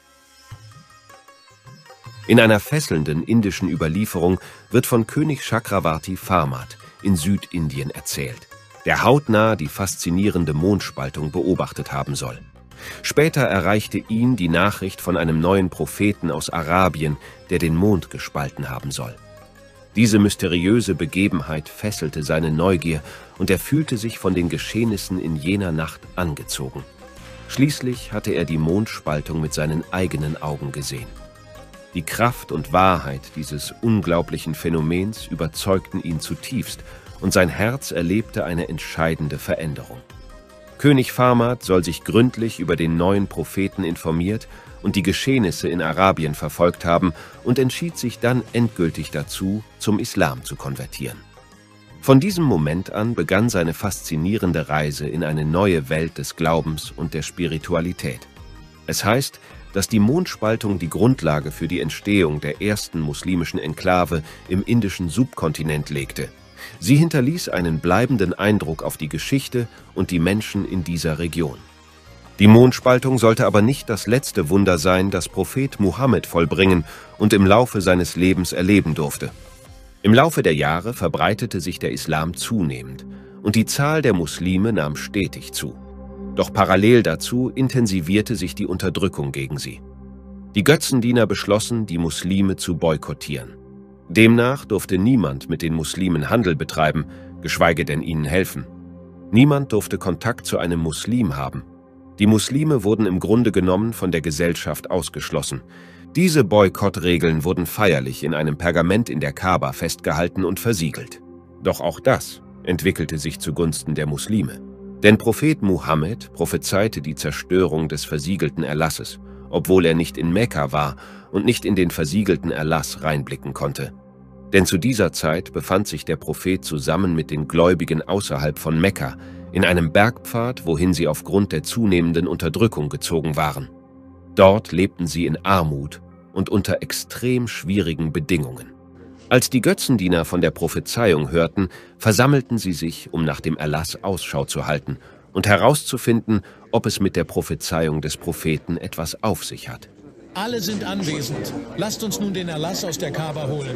In einer fesselnden indischen Überlieferung wird von König Chakravarti Farmat in Südindien erzählt, der hautnah die faszinierende Mondspaltung beobachtet haben soll. Später erreichte ihn die Nachricht von einem neuen Propheten aus Arabien, der den Mond gespalten haben soll. Diese mysteriöse Begebenheit fesselte seine Neugier und er fühlte sich von den Geschehnissen in jener Nacht angezogen. Schließlich hatte er die Mondspaltung mit seinen eigenen Augen gesehen. Die Kraft und Wahrheit dieses unglaublichen Phänomens überzeugten ihn zutiefst und sein Herz erlebte eine entscheidende Veränderung. König Farmat soll sich gründlich über den neuen Propheten informiert und die Geschehnisse in Arabien verfolgt haben und entschied sich dann endgültig dazu, zum Islam zu konvertieren. Von diesem Moment an begann seine faszinierende Reise in eine neue Welt des Glaubens und der Spiritualität. Es heißt, dass die Mondspaltung die Grundlage für die Entstehung der ersten muslimischen Enklave im indischen Subkontinent legte. Sie hinterließ einen bleibenden Eindruck auf die Geschichte und die Menschen in dieser Region. Die Mondspaltung sollte aber nicht das letzte Wunder sein, das Prophet Mohammed vollbringen und im Laufe seines Lebens erleben durfte. Im Laufe der Jahre verbreitete sich der Islam zunehmend und die Zahl der Muslime nahm stetig zu. Doch parallel dazu intensivierte sich die Unterdrückung gegen sie. Die Götzendiener beschlossen, die Muslime zu boykottieren. Demnach durfte niemand mit den Muslimen Handel betreiben, geschweige denn ihnen helfen. Niemand durfte Kontakt zu einem Muslim haben. Die Muslime wurden im Grunde genommen von der Gesellschaft ausgeschlossen. Diese Boykottregeln wurden feierlich in einem Pergament in der Kaaba festgehalten und versiegelt. Doch auch das entwickelte sich zugunsten der Muslime. Denn Prophet Mohammed prophezeite die Zerstörung des versiegelten Erlasses, obwohl er nicht in Mekka war und nicht in den versiegelten Erlass reinblicken konnte. Denn zu dieser Zeit befand sich der Prophet zusammen mit den Gläubigen außerhalb von Mekka, in einem Bergpfad, wohin sie aufgrund der zunehmenden Unterdrückung gezogen waren. Dort lebten sie in Armut und unter extrem schwierigen Bedingungen. Als die Götzendiener von der Prophezeiung hörten, versammelten sie sich, um nach dem Erlass Ausschau zu halten und herauszufinden, ob es mit der Prophezeiung des Propheten etwas auf sich hat. Alle sind anwesend. Lasst uns nun den Erlass aus der Kaaba holen.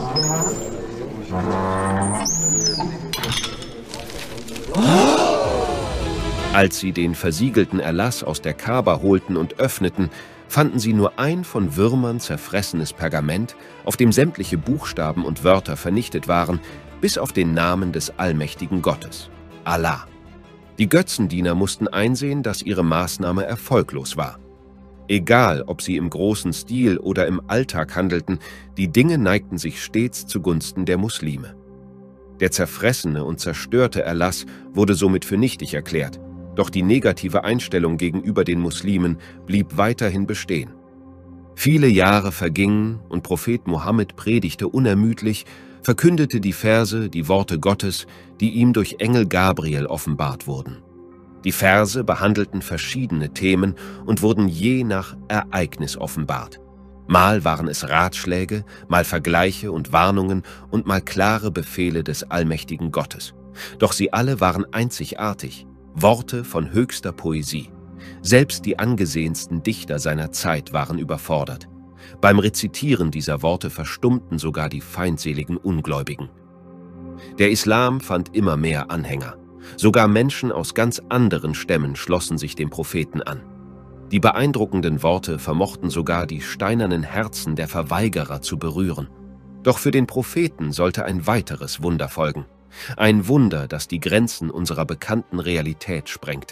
Als sie den versiegelten Erlass aus der Kaaba holten und öffneten, fanden sie nur ein von Würmern zerfressenes Pergament, auf dem sämtliche Buchstaben und Wörter vernichtet waren, bis auf den Namen des allmächtigen Gottes, Allah. Die Götzendiener mussten einsehen, dass ihre Maßnahme erfolglos war. Egal, ob sie im großen Stil oder im Alltag handelten, die Dinge neigten sich stets zugunsten der Muslime. Der zerfressene und zerstörte Erlass wurde somit für nichtig erklärt, doch die negative Einstellung gegenüber den Muslimen blieb weiterhin bestehen. Viele Jahre vergingen und Prophet Mohammed predigte unermüdlich, verkündete die Verse, die Worte Gottes, die ihm durch Engel Gabriel offenbart wurden. Die Verse behandelten verschiedene Themen und wurden je nach Ereignis offenbart. Mal waren es Ratschläge, mal Vergleiche und Warnungen und mal klare Befehle des allmächtigen Gottes. Doch sie alle waren einzigartig, Worte von höchster Poesie. Selbst die angesehensten Dichter seiner Zeit waren überfordert. Beim Rezitieren dieser Worte verstummten sogar die feindseligen Ungläubigen. Der Islam fand immer mehr Anhänger. Sogar Menschen aus ganz anderen Stämmen schlossen sich dem Propheten an. Die beeindruckenden Worte vermochten sogar die steinernen Herzen der Verweigerer zu berühren. Doch für den Propheten sollte ein weiteres Wunder folgen. Ein Wunder, das die Grenzen unserer bekannten Realität sprengte.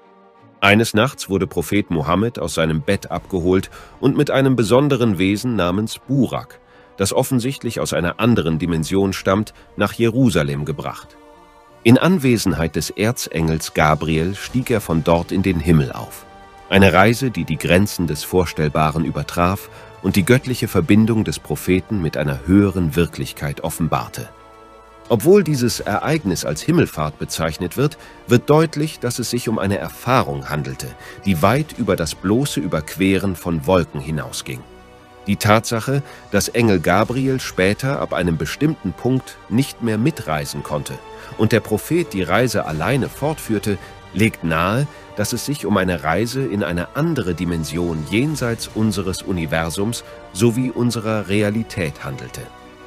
Eines Nachts wurde Prophet Mohammed aus seinem Bett abgeholt und mit einem besonderen Wesen namens Burak, das offensichtlich aus einer anderen Dimension stammt, nach Jerusalem gebracht. In Anwesenheit des Erzengels Gabriel stieg er von dort in den Himmel auf. Eine Reise, die die Grenzen des Vorstellbaren übertraf und die göttliche Verbindung des Propheten mit einer höheren Wirklichkeit offenbarte. Obwohl dieses Ereignis als Himmelfahrt bezeichnet wird, wird deutlich, dass es sich um eine Erfahrung handelte, die weit über das bloße Überqueren von Wolken hinausging. Die Tatsache, dass Engel Gabriel später ab einem bestimmten Punkt nicht mehr mitreisen konnte und der Prophet die Reise alleine fortführte, legt nahe, dass es sich um eine Reise in eine andere Dimension jenseits unseres Universums sowie unserer Realität handelte.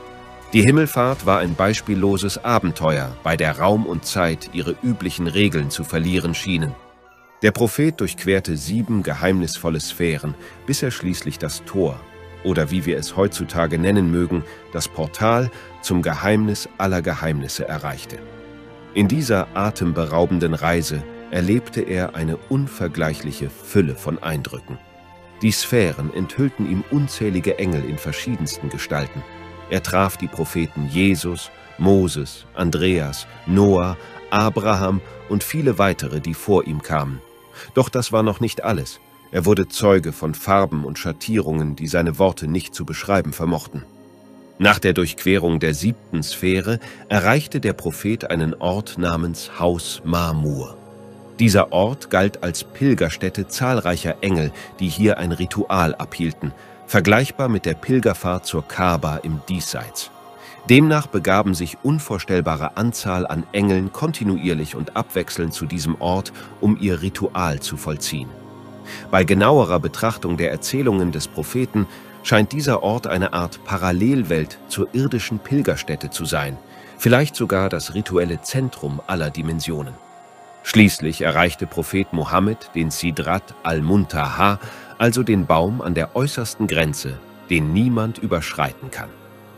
Die Himmelfahrt war ein beispielloses Abenteuer, bei der Raum und Zeit ihre üblichen Regeln zu verlieren schienen. Der Prophet durchquerte sieben geheimnisvolle Sphären, bis er schließlich das Tor, oder wie wir es heutzutage nennen mögen, das Portal zum Geheimnis aller Geheimnisse erreichte. In dieser atemberaubenden Reise erlebte er eine unvergleichliche Fülle von Eindrücken. Die Sphären enthüllten ihm unzählige Engel in verschiedensten Gestalten. Er traf die Propheten Jesus, Moses, Andreas, Noah, Abraham und viele weitere, die vor ihm kamen. Doch das war noch nicht alles. Er wurde Zeuge von Farben und Schattierungen, die seine Worte nicht zu beschreiben vermochten. Nach der Durchquerung der siebten Sphäre erreichte der Prophet einen Ort namens Haus Marmur. Dieser Ort galt als Pilgerstätte zahlreicher Engel, die hier ein Ritual abhielten, vergleichbar mit der Pilgerfahrt zur Kaaba im Diesseits. Demnach begaben sich unvorstellbare Anzahl an Engeln kontinuierlich und abwechselnd zu diesem Ort, um ihr Ritual zu vollziehen. Bei genauerer Betrachtung der Erzählungen des Propheten scheint dieser Ort eine Art Parallelwelt zur irdischen Pilgerstätte zu sein, vielleicht sogar das rituelle Zentrum aller Dimensionen. Schließlich erreichte Prophet Mohammed den Sidrat al-Muntaha, also den Baum an der äußersten Grenze, den niemand überschreiten kann.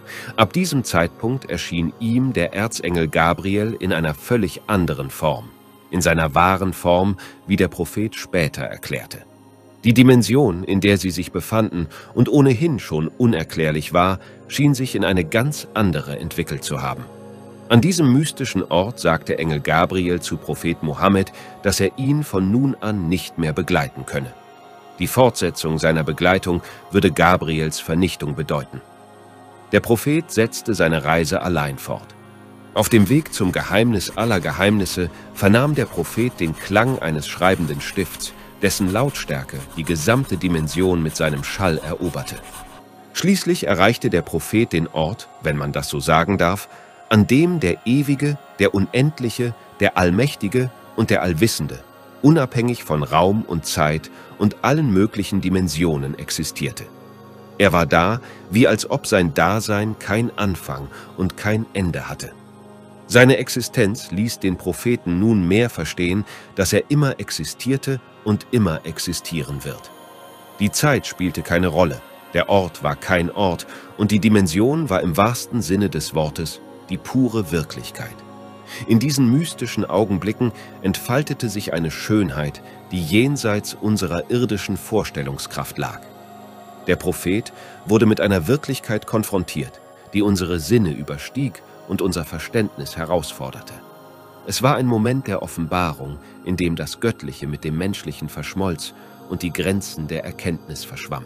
Ab diesem Zeitpunkt erschien ihm der Erzengel Gabriel in einer völlig anderen Form, in seiner wahren Form, wie der Prophet später erklärte. Die Dimension, in der sie sich befanden und ohnehin schon unerklärlich war, schien sich in eine ganz andere entwickelt zu haben. An diesem mystischen Ort sagte Engel Gabriel zu Prophet Mohammed, dass er ihn von nun an nicht mehr begleiten könne. Die Fortsetzung seiner Begleitung würde Gabriels Vernichtung bedeuten. Der Prophet setzte seine Reise allein fort. Auf dem Weg zum Geheimnis aller Geheimnisse vernahm der Prophet den Klang eines schreibenden Stifts, dessen Lautstärke die gesamte Dimension mit seinem Schall eroberte. Schließlich erreichte der Prophet den Ort, wenn man das so sagen darf, an dem der Ewige, der Unendliche, der Allmächtige und der Allwissende, unabhängig von Raum und Zeit und allen möglichen Dimensionen existierte. Er war da, wie als ob sein Dasein kein Anfang und kein Ende hatte. Seine Existenz ließ den Propheten nun mehr verstehen, dass er immer existierte und immer existieren wird. Die Zeit spielte keine Rolle, der Ort war kein Ort und die Dimension war im wahrsten Sinne des Wortes die pure Wirklichkeit. In diesen mystischen Augenblicken entfaltete sich eine Schönheit, die jenseits unserer irdischen Vorstellungskraft lag. Der Prophet wurde mit einer Wirklichkeit konfrontiert, die unsere Sinne überstieg und unser Verständnis herausforderte. Es war ein Moment der Offenbarung, in dem das Göttliche mit dem Menschlichen verschmolz und die Grenzen der Erkenntnis verschwammen.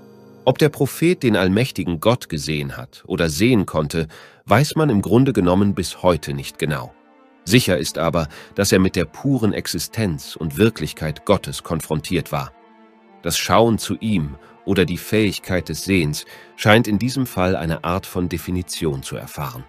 Ob der Prophet den allmächtigen Gott gesehen hat oder sehen konnte, weiß man im Grunde genommen bis heute nicht genau. Sicher ist aber, dass er mit der puren Existenz und Wirklichkeit Gottes konfrontiert war. Das Schauen zu ihm oder die Fähigkeit des Sehens scheint in diesem Fall eine Art von Definition zu erfahren.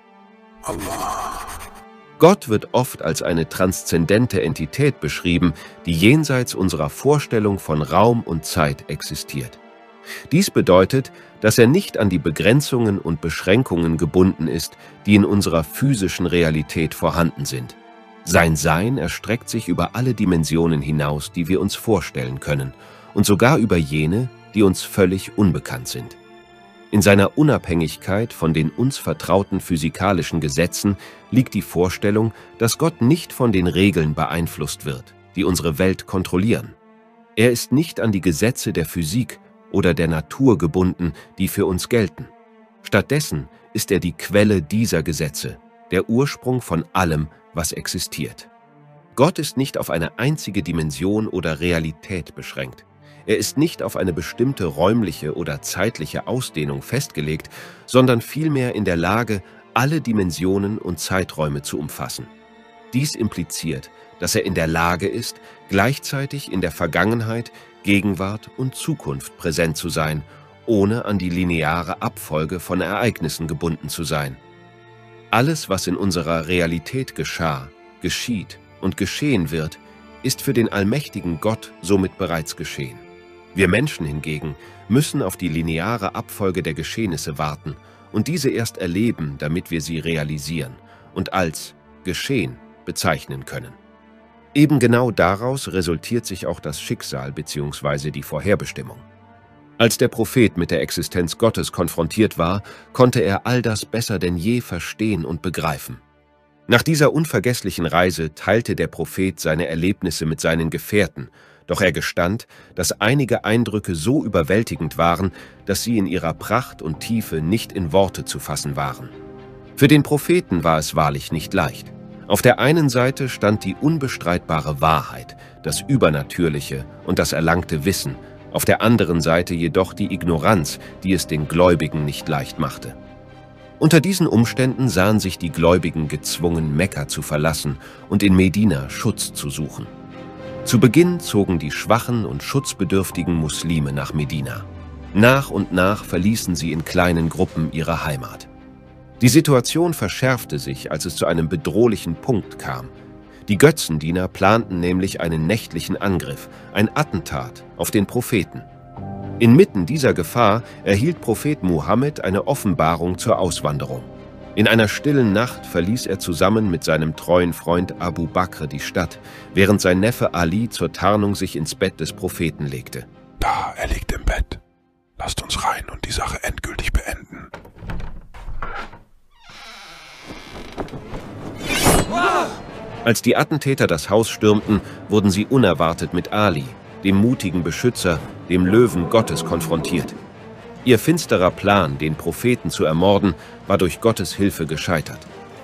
Allah. Gott wird oft als eine transzendente Entität beschrieben, die jenseits unserer Vorstellung von Raum und Zeit existiert. Dies bedeutet, dass er nicht an die Begrenzungen und Beschränkungen gebunden ist, die in unserer physischen Realität vorhanden sind. Sein Sein erstreckt sich über alle Dimensionen hinaus, die wir uns vorstellen können, und sogar über jene, die uns völlig unbekannt sind. In seiner Unabhängigkeit von den uns vertrauten physikalischen Gesetzen liegt die Vorstellung, dass Gott nicht von den Regeln beeinflusst wird, die unsere Welt kontrollieren. Er ist nicht an die Gesetze der Physik oder der Natur gebunden, die für uns gelten. Stattdessen ist er die Quelle dieser Gesetze, der Ursprung von allem, was existiert. Gott ist nicht auf eine einzige Dimension oder Realität beschränkt. Er ist nicht auf eine bestimmte räumliche oder zeitliche Ausdehnung festgelegt, sondern vielmehr in der Lage, alle Dimensionen und Zeiträume zu umfassen. Dies impliziert, dass er in der Lage ist, gleichzeitig in der Vergangenheit, Gegenwart und Zukunft präsent zu sein, ohne an die lineare Abfolge von Ereignissen gebunden zu sein. Alles, was in unserer Realität geschah, geschieht und geschehen wird, ist für den allmächtigen Gott somit bereits geschehen. Wir Menschen hingegen müssen auf die lineare Abfolge der Geschehnisse warten und diese erst erleben, damit wir sie realisieren und als geschehen bezeichnen können. Eben genau daraus resultiert sich auch das Schicksal bzw. die Vorherbestimmung. Als der Prophet mit der Existenz Gottes konfrontiert war, konnte er all das besser denn je verstehen und begreifen. Nach dieser unvergesslichen Reise teilte der Prophet seine Erlebnisse mit seinen Gefährten, doch er gestand, dass einige Eindrücke so überwältigend waren, dass sie in ihrer Pracht und Tiefe nicht in Worte zu fassen waren. Für den Propheten war es wahrlich nicht leicht. Auf der einen Seite stand die unbestreitbare Wahrheit, das Übernatürliche und das erlangte Wissen, auf der anderen Seite jedoch die Ignoranz, die es den Gläubigen nicht leicht machte. Unter diesen Umständen sahen sich die Gläubigen gezwungen, Mekka zu verlassen und in Medina Schutz zu suchen. Zu Beginn zogen die schwachen und schutzbedürftigen Muslime nach Medina. Nach und nach verließen sie in kleinen Gruppen ihre Heimat. Die Situation verschärfte sich, als es zu einem bedrohlichen Punkt kam. Die Götzendiener planten nämlich einen nächtlichen Angriff, ein Attentat auf den Propheten. Inmitten dieser Gefahr erhielt Prophet Muhammed eine Offenbarung zur Auswanderung. In einer stillen Nacht verließ er zusammen mit seinem treuen Freund Abu Bakr die Stadt, während sein Neffe Ali zur Tarnung sich ins Bett des Propheten legte. Da, er liegt im Bett. Lasst uns rein und die Sache endgültig beenden. Als die Attentäter das Haus stürmten, wurden sie unerwartet mit Ali, dem mutigen Beschützer, dem Löwen Gottes, konfrontiert. Ihr finsterer Plan, den Propheten zu ermorden, war durch Gottes Hilfe gescheitert.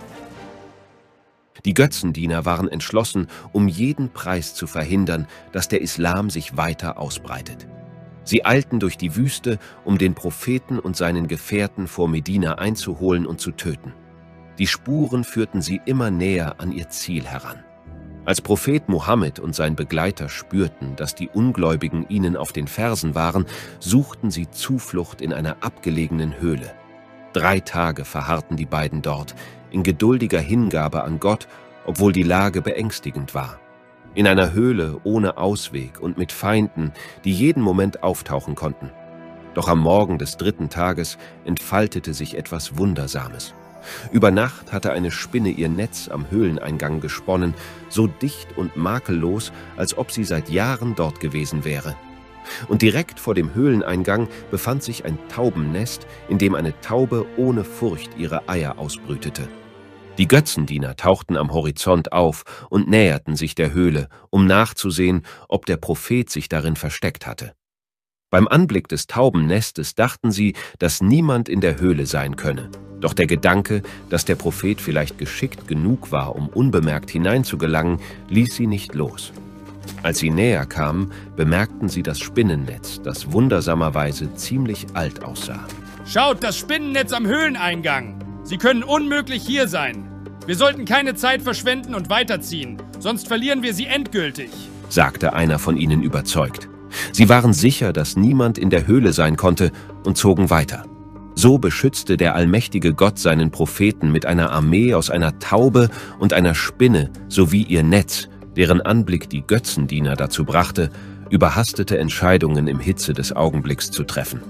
Die Götzendiener waren entschlossen, um jeden Preis zu verhindern, dass der Islam sich weiter ausbreitet. Sie eilten durch die Wüste, um den Propheten und seinen Gefährten vor Medina einzuholen und zu töten. Die Spuren führten sie immer näher an ihr Ziel heran. Als Prophet Muhammed und sein Begleiter spürten, dass die Ungläubigen ihnen auf den Fersen waren, suchten sie Zuflucht in einer abgelegenen Höhle. Drei Tage verharrten die beiden dort, in geduldiger Hingabe an Gott, obwohl die Lage beängstigend war. In einer Höhle ohne Ausweg und mit Feinden, die jeden Moment auftauchen konnten. Doch am Morgen des dritten Tages entfaltete sich etwas Wundersames. Über Nacht hatte eine Spinne ihr Netz am Höhleneingang gesponnen, so dicht und makellos, als ob sie seit Jahren dort gewesen wäre. Und direkt vor dem Höhleneingang befand sich ein Taubennest, in dem eine Taube ohne Furcht ihre Eier ausbrütete. Die Götzendiener tauchten am Horizont auf und näherten sich der Höhle, um nachzusehen, ob der Prophet sich darin versteckt hatte. Beim Anblick des Taubennestes dachten sie, dass niemand in der Höhle sein könne. Doch der Gedanke, dass der Prophet vielleicht geschickt genug war, um unbemerkt hineinzugelangen, ließ sie nicht los. Als sie näher kamen, bemerkten sie das Spinnennetz, das wundersamerweise ziemlich alt aussah. Schaut, das Spinnennetz am Höhleneingang! Sie können unmöglich hier sein. Wir sollten keine Zeit verschwenden und weiterziehen, sonst verlieren wir sie endgültig, sagte einer von ihnen überzeugt. Sie waren sicher, dass niemand in der Höhle sein konnte und zogen weiter. So beschützte der allmächtige Gott seinen Propheten mit einer Armee aus einer Taube und einer Spinne sowie ihr Netz, deren Anblick die Götzendiener dazu brachte, überhastete Entscheidungen im Hitze des Augenblicks zu treffen.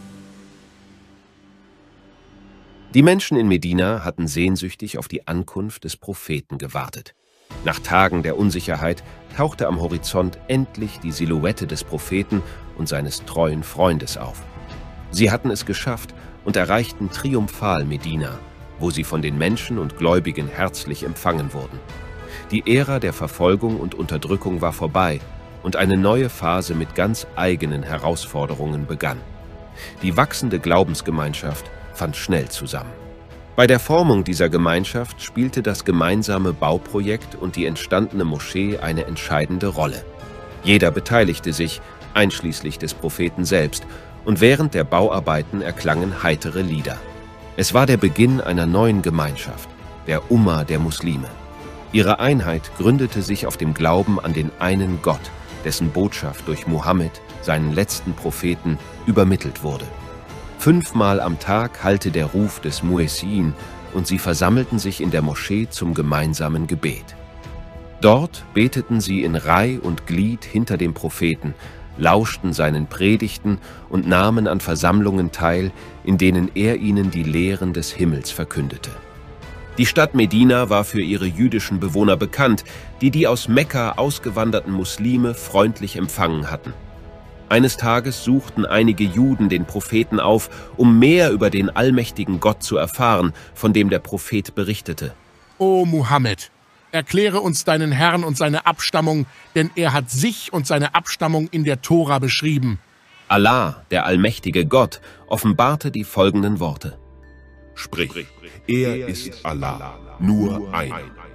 Die Menschen in Medina hatten sehnsüchtig auf die Ankunft des Propheten gewartet. Nach Tagen der Unsicherheit tauchte am Horizont endlich die Silhouette des Propheten und seines treuen Freundes auf. Sie hatten es geschafft, und erreichten triumphal Medina, wo sie von den Menschen und Gläubigen herzlich empfangen wurden. Die Ära der Verfolgung und Unterdrückung war vorbei und eine neue Phase mit ganz eigenen Herausforderungen begann. Die wachsende Glaubensgemeinschaft fand schnell zusammen. Bei der Formung dieser Gemeinschaft spielte das gemeinsame Bauprojekt und die entstandene Moschee eine entscheidende Rolle. Jeder beteiligte sich, einschließlich des Propheten selbst, und während der Bauarbeiten erklangen heitere Lieder. Es war der Beginn einer neuen Gemeinschaft, der Umma der Muslime. Ihre Einheit gründete sich auf dem Glauben an den einen Gott, dessen Botschaft durch Mohammed, seinen letzten Propheten, übermittelt wurde. Fünfmal am Tag hallte der Ruf des Muezzin und sie versammelten sich in der Moschee zum gemeinsamen Gebet. Dort beteten sie in Reih und Glied hinter dem Propheten, lauschten seinen Predigten und nahmen an Versammlungen teil, in denen er ihnen die Lehren des Himmels verkündete. Die Stadt Medina war für ihre jüdischen Bewohner bekannt, die die aus Mekka ausgewanderten Muslime freundlich empfangen hatten. Eines Tages suchten einige Juden den Propheten auf, um mehr über den allmächtigen Gott zu erfahren, von dem der Prophet berichtete. O Mohammed, erkläre uns deinen Herrn und seine Abstammung, denn er hat sich und seine Abstammung in der Tora beschrieben. Allah, der allmächtige Gott, offenbarte die folgenden Worte. Sprich, er ist Allah, nur ein.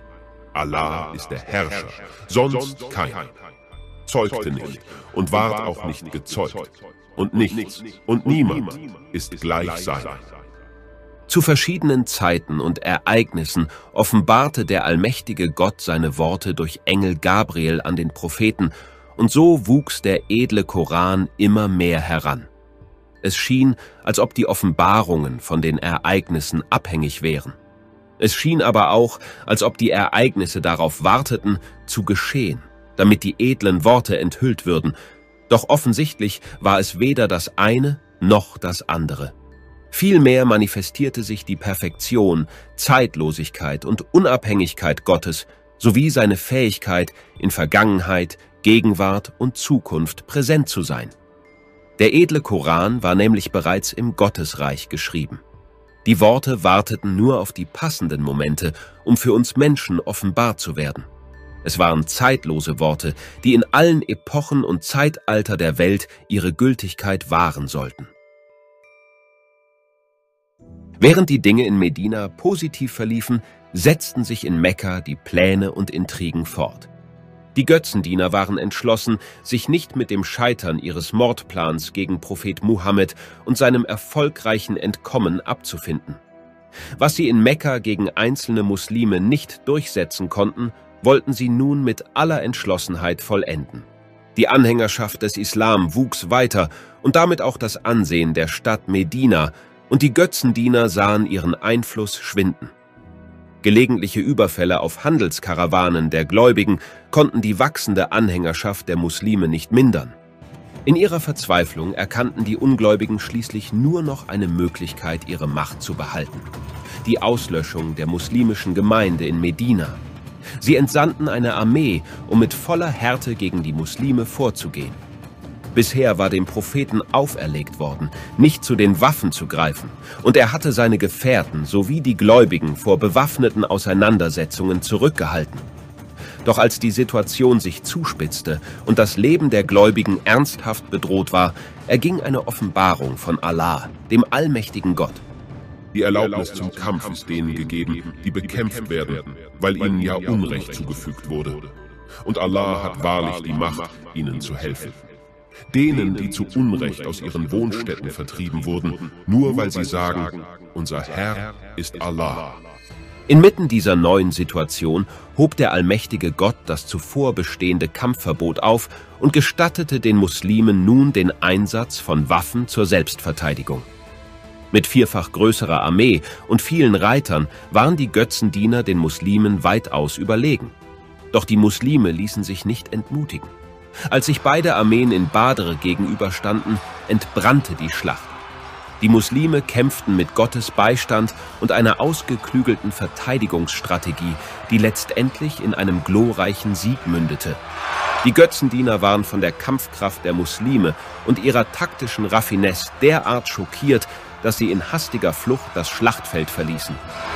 Allah ist der Herrscher, sonst kein. Zeugte nicht und ward auch nicht gezeugt. Und nichts und niemand ist gleich sein. Zu verschiedenen Zeiten und Ereignissen offenbarte der allmächtige Gott seine Worte durch Engel Gabriel an den Propheten, und so wuchs der edle Koran immer mehr heran. Es schien, als ob die Offenbarungen von den Ereignissen abhängig wären. Es schien aber auch, als ob die Ereignisse darauf warteten, zu geschehen, damit die edlen Worte enthüllt würden. Doch offensichtlich war es weder das eine noch das andere. Vielmehr manifestierte sich die Perfektion, Zeitlosigkeit und Unabhängigkeit Gottes sowie seine Fähigkeit, in Vergangenheit, Gegenwart und Zukunft präsent zu sein. Der edle Koran war nämlich bereits im Gottesreich geschrieben. Die Worte warteten nur auf die passenden Momente, um für uns Menschen offenbar zu werden. Es waren zeitlose Worte, die in allen Epochen und Zeitalter der Welt ihre Gültigkeit wahren sollten. Während die Dinge in Medina positiv verliefen, setzten sich in Mekka die Pläne und Intrigen fort. Die Götzendiener waren entschlossen, sich nicht mit dem Scheitern ihres Mordplans gegen Prophet Muhammad und seinem erfolgreichen Entkommen abzufinden. Was sie in Mekka gegen einzelne Muslime nicht durchsetzen konnten, wollten sie nun mit aller Entschlossenheit vollenden. Die Anhängerschaft des Islam wuchs weiter und damit auch das Ansehen der Stadt Medina, und die Götzendiener sahen ihren Einfluss schwinden. Gelegentliche Überfälle auf Handelskarawanen der Gläubigen konnten die wachsende Anhängerschaft der Muslime nicht mindern. In ihrer Verzweiflung erkannten die Ungläubigen schließlich nur noch eine Möglichkeit, ihre Macht zu behalten: die Auslöschung der muslimischen Gemeinde in Medina. Sie entsandten eine Armee, um mit voller Härte gegen die Muslime vorzugehen. Bisher war dem Propheten auferlegt worden, nicht zu den Waffen zu greifen, und er hatte seine Gefährten sowie die Gläubigen vor bewaffneten Auseinandersetzungen zurückgehalten. Doch als die Situation sich zuspitzte und das Leben der Gläubigen ernsthaft bedroht war, erging eine Offenbarung von Allah, dem allmächtigen Gott. Die Erlaubnis zum Kampf ist denen gegeben, die bekämpft werden, weil ihnen ja Unrecht zugefügt wurde. Und Allah hat wahrlich die Macht, ihnen zu helfen. Denen, die zu Unrecht aus ihren Wohnstätten vertrieben wurden, nur weil sie sagen, unser Herr ist Allah. Inmitten dieser neuen Situation hob der allmächtige Gott das zuvor bestehende Kampfverbot auf und gestattete den Muslimen nun den Einsatz von Waffen zur Selbstverteidigung. Mit vierfach größerer Armee und vielen Reitern waren die Götzendiener den Muslimen weitaus überlegen. Doch die Muslime ließen sich nicht entmutigen. Als sich beide Armeen in Badr gegenüberstanden, entbrannte die Schlacht. Die Muslime kämpften mit Gottes Beistand und einer ausgeklügelten Verteidigungsstrategie, die letztendlich in einem glorreichen Sieg mündete. Die Götzendiener waren von der Kampfkraft der Muslime und ihrer taktischen Raffinesse derart schockiert, dass sie in hastiger Flucht das Schlachtfeld verließen.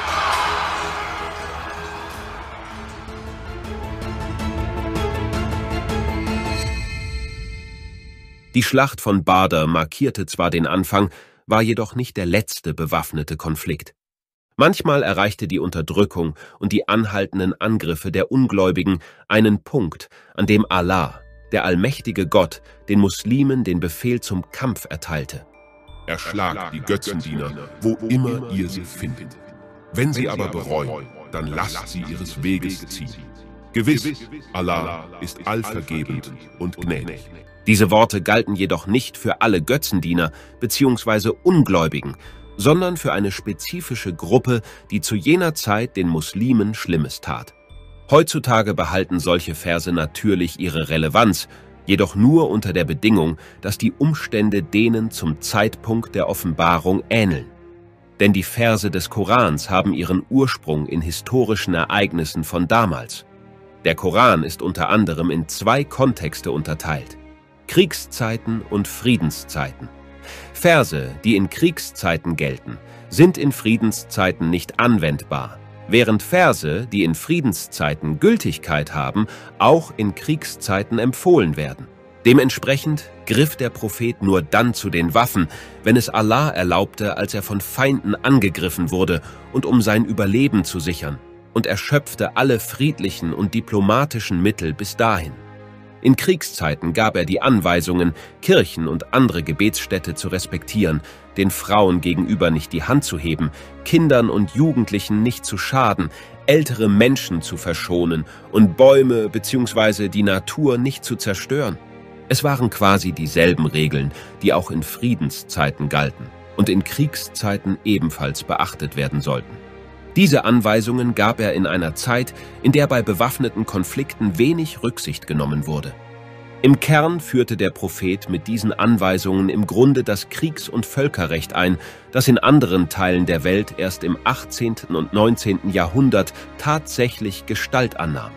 Die Schlacht von Badr markierte zwar den Anfang, war jedoch nicht der letzte bewaffnete Konflikt. Manchmal erreichte die Unterdrückung und die anhaltenden Angriffe der Ungläubigen einen Punkt, an dem Allah, der allmächtige Gott, den Muslimen den Befehl zum Kampf erteilte. Erschlagt die Götzendiener, wo immer ihr sie findet. Wenn sie aber bereuen, dann lasst sie ihres Weges ziehen. Gewiss, Allah ist allvergebend und gnädig. Diese Worte galten jedoch nicht für alle Götzendiener bzw. Ungläubigen, sondern für eine spezifische Gruppe, die zu jener Zeit den Muslimen Schlimmes tat. Heutzutage behalten solche Verse natürlich ihre Relevanz, jedoch nur unter der Bedingung, dass die Umstände denen zum Zeitpunkt der Offenbarung ähneln. Denn die Verse des Korans haben ihren Ursprung in historischen Ereignissen von damals. Der Koran ist unter anderem in zwei Kontexte unterteilt: Kriegszeiten und Friedenszeiten. Verse, die in Kriegszeiten gelten, sind in Friedenszeiten nicht anwendbar, während Verse, die in Friedenszeiten Gültigkeit haben, auch in Kriegszeiten empfohlen werden. Dementsprechend griff der Prophet nur dann zu den Waffen, wenn es Allah erlaubte, als er von Feinden angegriffen wurde und um sein Überleben zu sichern, und erschöpfte alle friedlichen und diplomatischen Mittel bis dahin. In Kriegszeiten gab er die Anweisungen, Kirchen und andere Gebetsstätte zu respektieren, den Frauen gegenüber nicht die Hand zu heben, Kindern und Jugendlichen nicht zu schaden, ältere Menschen zu verschonen und Bäume bzw. die Natur nicht zu zerstören. Es waren quasi dieselben Regeln, die auch in Friedenszeiten galten und in Kriegszeiten ebenfalls beachtet werden sollten. Diese Anweisungen gab er in einer Zeit, in der bei bewaffneten Konflikten wenig Rücksicht genommen wurde. Im Kern führte der Prophet mit diesen Anweisungen im Grunde das Kriegs- und Völkerrecht ein, das in anderen Teilen der Welt erst im achtzehnten und neunzehnten Jahrhundert tatsächlich Gestalt annahm.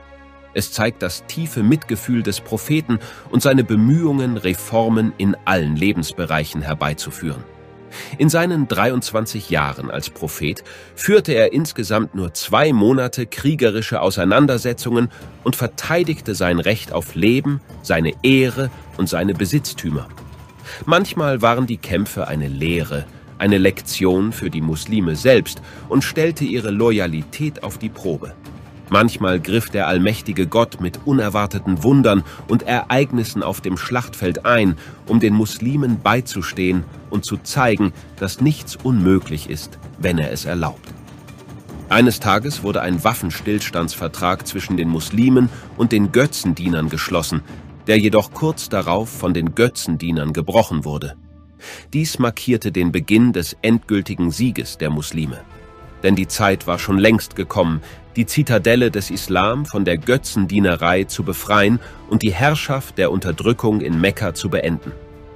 Es zeigt das tiefe Mitgefühl des Propheten und seine Bemühungen, Reformen in allen Lebensbereichen herbeizuführen. In seinen dreiundzwanzig Jahren als Prophet führte er insgesamt nur zwei Monate kriegerische Auseinandersetzungen und verteidigte sein Recht auf Leben, seine Ehre und seine Besitztümer. Manchmal waren die Kämpfe eine Lehre, eine Lektion für die Muslime selbst und stellte ihre Loyalität auf die Probe. Manchmal griff der allmächtige Gott mit unerwarteten Wundern und Ereignissen auf dem Schlachtfeld ein, um den Muslimen beizustehen und zu zeigen, dass nichts unmöglich ist, wenn er es erlaubt. Eines Tages wurde ein Waffenstillstandsvertrag zwischen den Muslimen und den Götzendienern geschlossen, der jedoch kurz darauf von den Götzendienern gebrochen wurde. Dies markierte den Beginn des endgültigen Sieges der Muslime. Denn die Zeit war schon längst gekommen, die Zitadelle des Islam von der Götzendienerei zu befreien und die Herrschaft der Unterdrückung in Mekka zu beenden.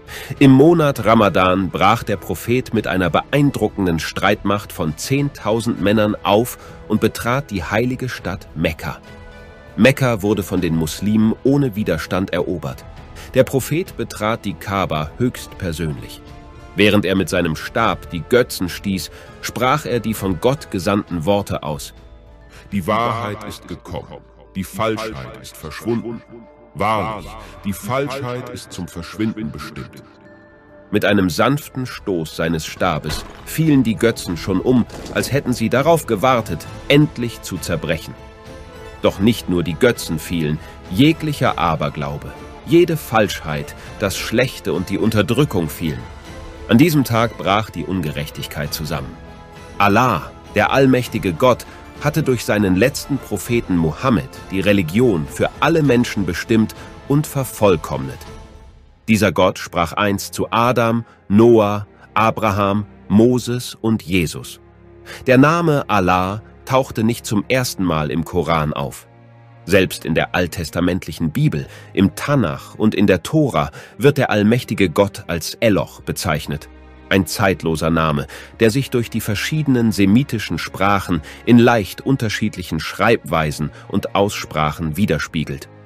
Im Monat Ramadan brach der Prophet mit einer beeindruckenden Streitmacht von zehntausend Männern auf und betrat die heilige Stadt Mekka. Mekka wurde von den Muslimen ohne Widerstand erobert. Der Prophet betrat die Kaaba höchstpersönlich. Während er mit seinem Stab die Götzen stieß, sprach er die von Gott gesandten Worte aus. Die Wahrheit ist gekommen, die Falschheit ist verschwunden. Wahrlich, die Falschheit ist zum Verschwinden bestimmt. Mit einem sanften Stoß seines Stabes fielen die Götzen schon um, als hätten sie darauf gewartet, endlich zu zerbrechen. Doch nicht nur die Götzen fielen, jeglicher Aberglaube, jede Falschheit, das Schlechte und die Unterdrückung fielen. An diesem Tag brach die Ungerechtigkeit zusammen. Allah, der allmächtige Gott, hatte durch seinen letzten Propheten Mohammed die Religion für alle Menschen bestimmt und vervollkommnet. Dieser Gott sprach einst zu Adam, Noah, Abraham, Moses und Jesus. Der Name Allah tauchte nicht zum ersten Mal im Koran auf. Selbst in der alttestamentlichen Bibel, im Tanach und in der Tora wird der allmächtige Gott als Eloch bezeichnet. Ein zeitloser Name, der sich durch die verschiedenen semitischen Sprachen in leicht unterschiedlichen Schreibweisen und Aussprachen widerspiegelt.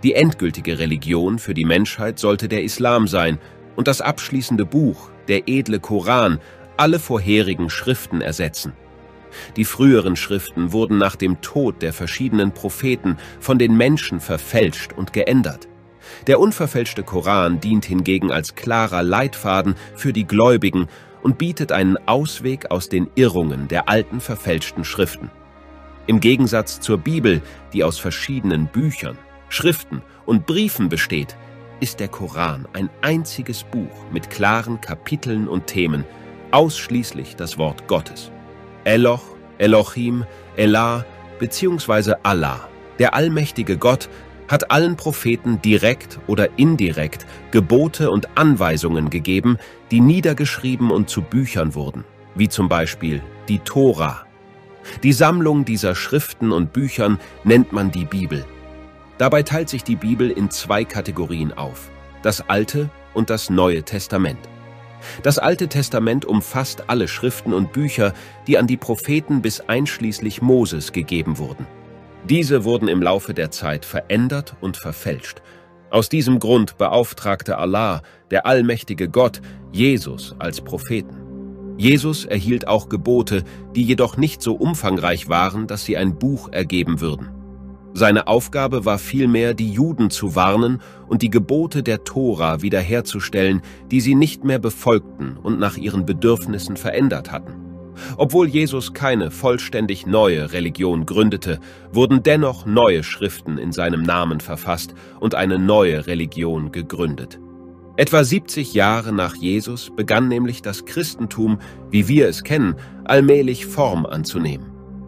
Die endgültige Religion für die Menschheit sollte der Islam sein und das abschließende Buch, der edle Koran, alle vorherigen Schriften ersetzen. Die früheren Schriften wurden nach dem Tod der verschiedenen Propheten von den Menschen verfälscht und geändert. Der unverfälschte Koran dient hingegen als klarer Leitfaden für die Gläubigen und bietet einen Ausweg aus den Irrungen der alten verfälschten Schriften. Im Gegensatz zur Bibel, die aus verschiedenen Büchern, Schriften und Briefen besteht, ist der Koran ein einziges Buch mit klaren Kapiteln und Themen, ausschließlich das Wort Gottes. Eloch, Elohim, Elah bzw. Allah, der allmächtige Gott, hat allen Propheten direkt oder indirekt Gebote und Anweisungen gegeben, die niedergeschrieben und zu Büchern wurden, wie zum Beispiel die Tora. Die Sammlung dieser Schriften und Büchern nennt man die Bibel. Dabei teilt sich die Bibel in zwei Kategorien auf: das Alte und das Neue Testament. Das Alte Testament umfasst alle Schriften und Bücher, die an die Propheten bis einschließlich Moses gegeben wurden. Diese wurden im Laufe der Zeit verändert und verfälscht. Aus diesem Grund beauftragte Allah, der allmächtige Gott, Jesus als Propheten. Jesus erhielt auch Gebote, die jedoch nicht so umfangreich waren, dass sie ein Buch ergeben würden. Seine Aufgabe war vielmehr, die Juden zu warnen und die Gebote der Tora wiederherzustellen, die sie nicht mehr befolgten und nach ihren Bedürfnissen verändert hatten. Obwohl Jesus keine vollständig neue Religion gründete, wurden dennoch neue Schriften in seinem Namen verfasst und eine neue Religion gegründet. Etwa siebzig Jahre nach Jesus begann nämlich das Christentum, wie wir es kennen, allmählich Form anzunehmen.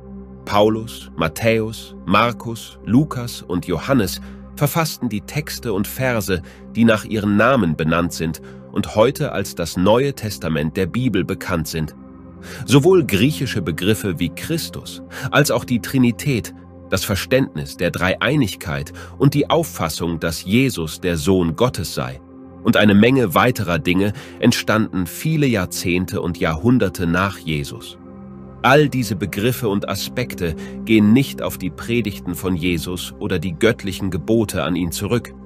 Paulus, Matthäus, Markus, Lukas und Johannes verfassten die Texte und Verse, die nach ihren Namen benannt sind und heute als das Neue Testament der Bibel bekannt sind. Sowohl griechische Begriffe wie Christus als auch die Trinität, das Verständnis der Dreieinigkeit und die Auffassung, dass Jesus der Sohn Gottes sei, und eine Menge weiterer Dinge entstanden viele Jahrzehnte und Jahrhunderte nach Jesus. All diese Begriffe und Aspekte gehen nicht auf die Predigten von Jesus oder die göttlichen Gebote an ihn zurück.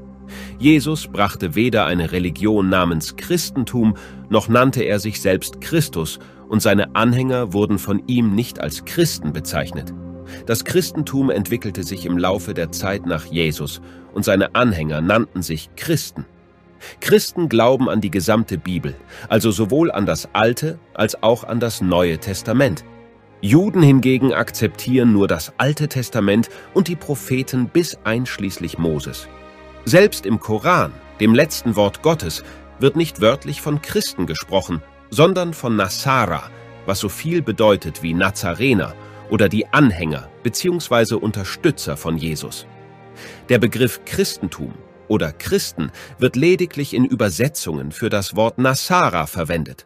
Jesus brachte weder eine Religion namens Christentum, noch nannte er sich selbst Christus, und seine Anhänger wurden von ihm nicht als Christen bezeichnet. Das Christentum entwickelte sich im Laufe der Zeit nach Jesus, und seine Anhänger nannten sich Christen. Christen glauben an die gesamte Bibel, also sowohl an das Alte als auch an das Neue Testament. Juden hingegen akzeptieren nur das Alte Testament und die Propheten bis einschließlich Moses. Selbst im Koran, dem letzten Wort Gottes, wird nicht wörtlich von Christen gesprochen, sondern von Nasara, was so viel bedeutet wie Nazarener oder die Anhänger bzw. Unterstützer von Jesus. Der Begriff Christentum oder Christen wird lediglich in Übersetzungen für das Wort Nasara verwendet.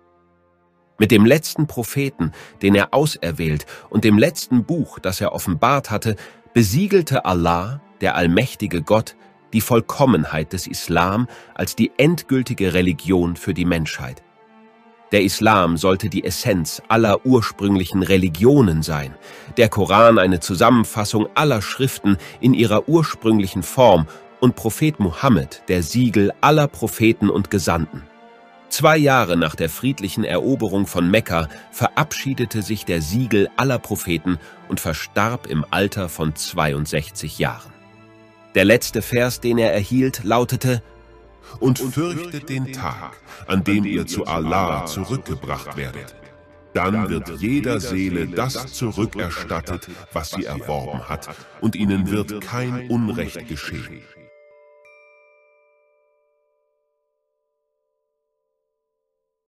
Mit dem letzten Propheten, den er auserwählt, und dem letzten Buch, das er offenbart hatte, besiegelte Allah, der allmächtige Gott, die Vollkommenheit des Islam als die endgültige Religion für die Menschheit. Der Islam sollte die Essenz aller ursprünglichen Religionen sein, der Koran eine Zusammenfassung aller Schriften in ihrer ursprünglichen Form und Prophet Mohammed der Siegel aller Propheten und Gesandten. Zwei Jahre nach der friedlichen Eroberung von Mekka verabschiedete sich der Siegel aller Propheten und verstarb im Alter von zweiundsechzig Jahren. Der letzte Vers, den er erhielt, lautete: Und fürchtet den Tag, an dem ihr zu Allah zurückgebracht werdet. Dann wird jeder Seele das zurückerstattet, was sie erworben hat, und ihnen wird kein Unrecht geschehen.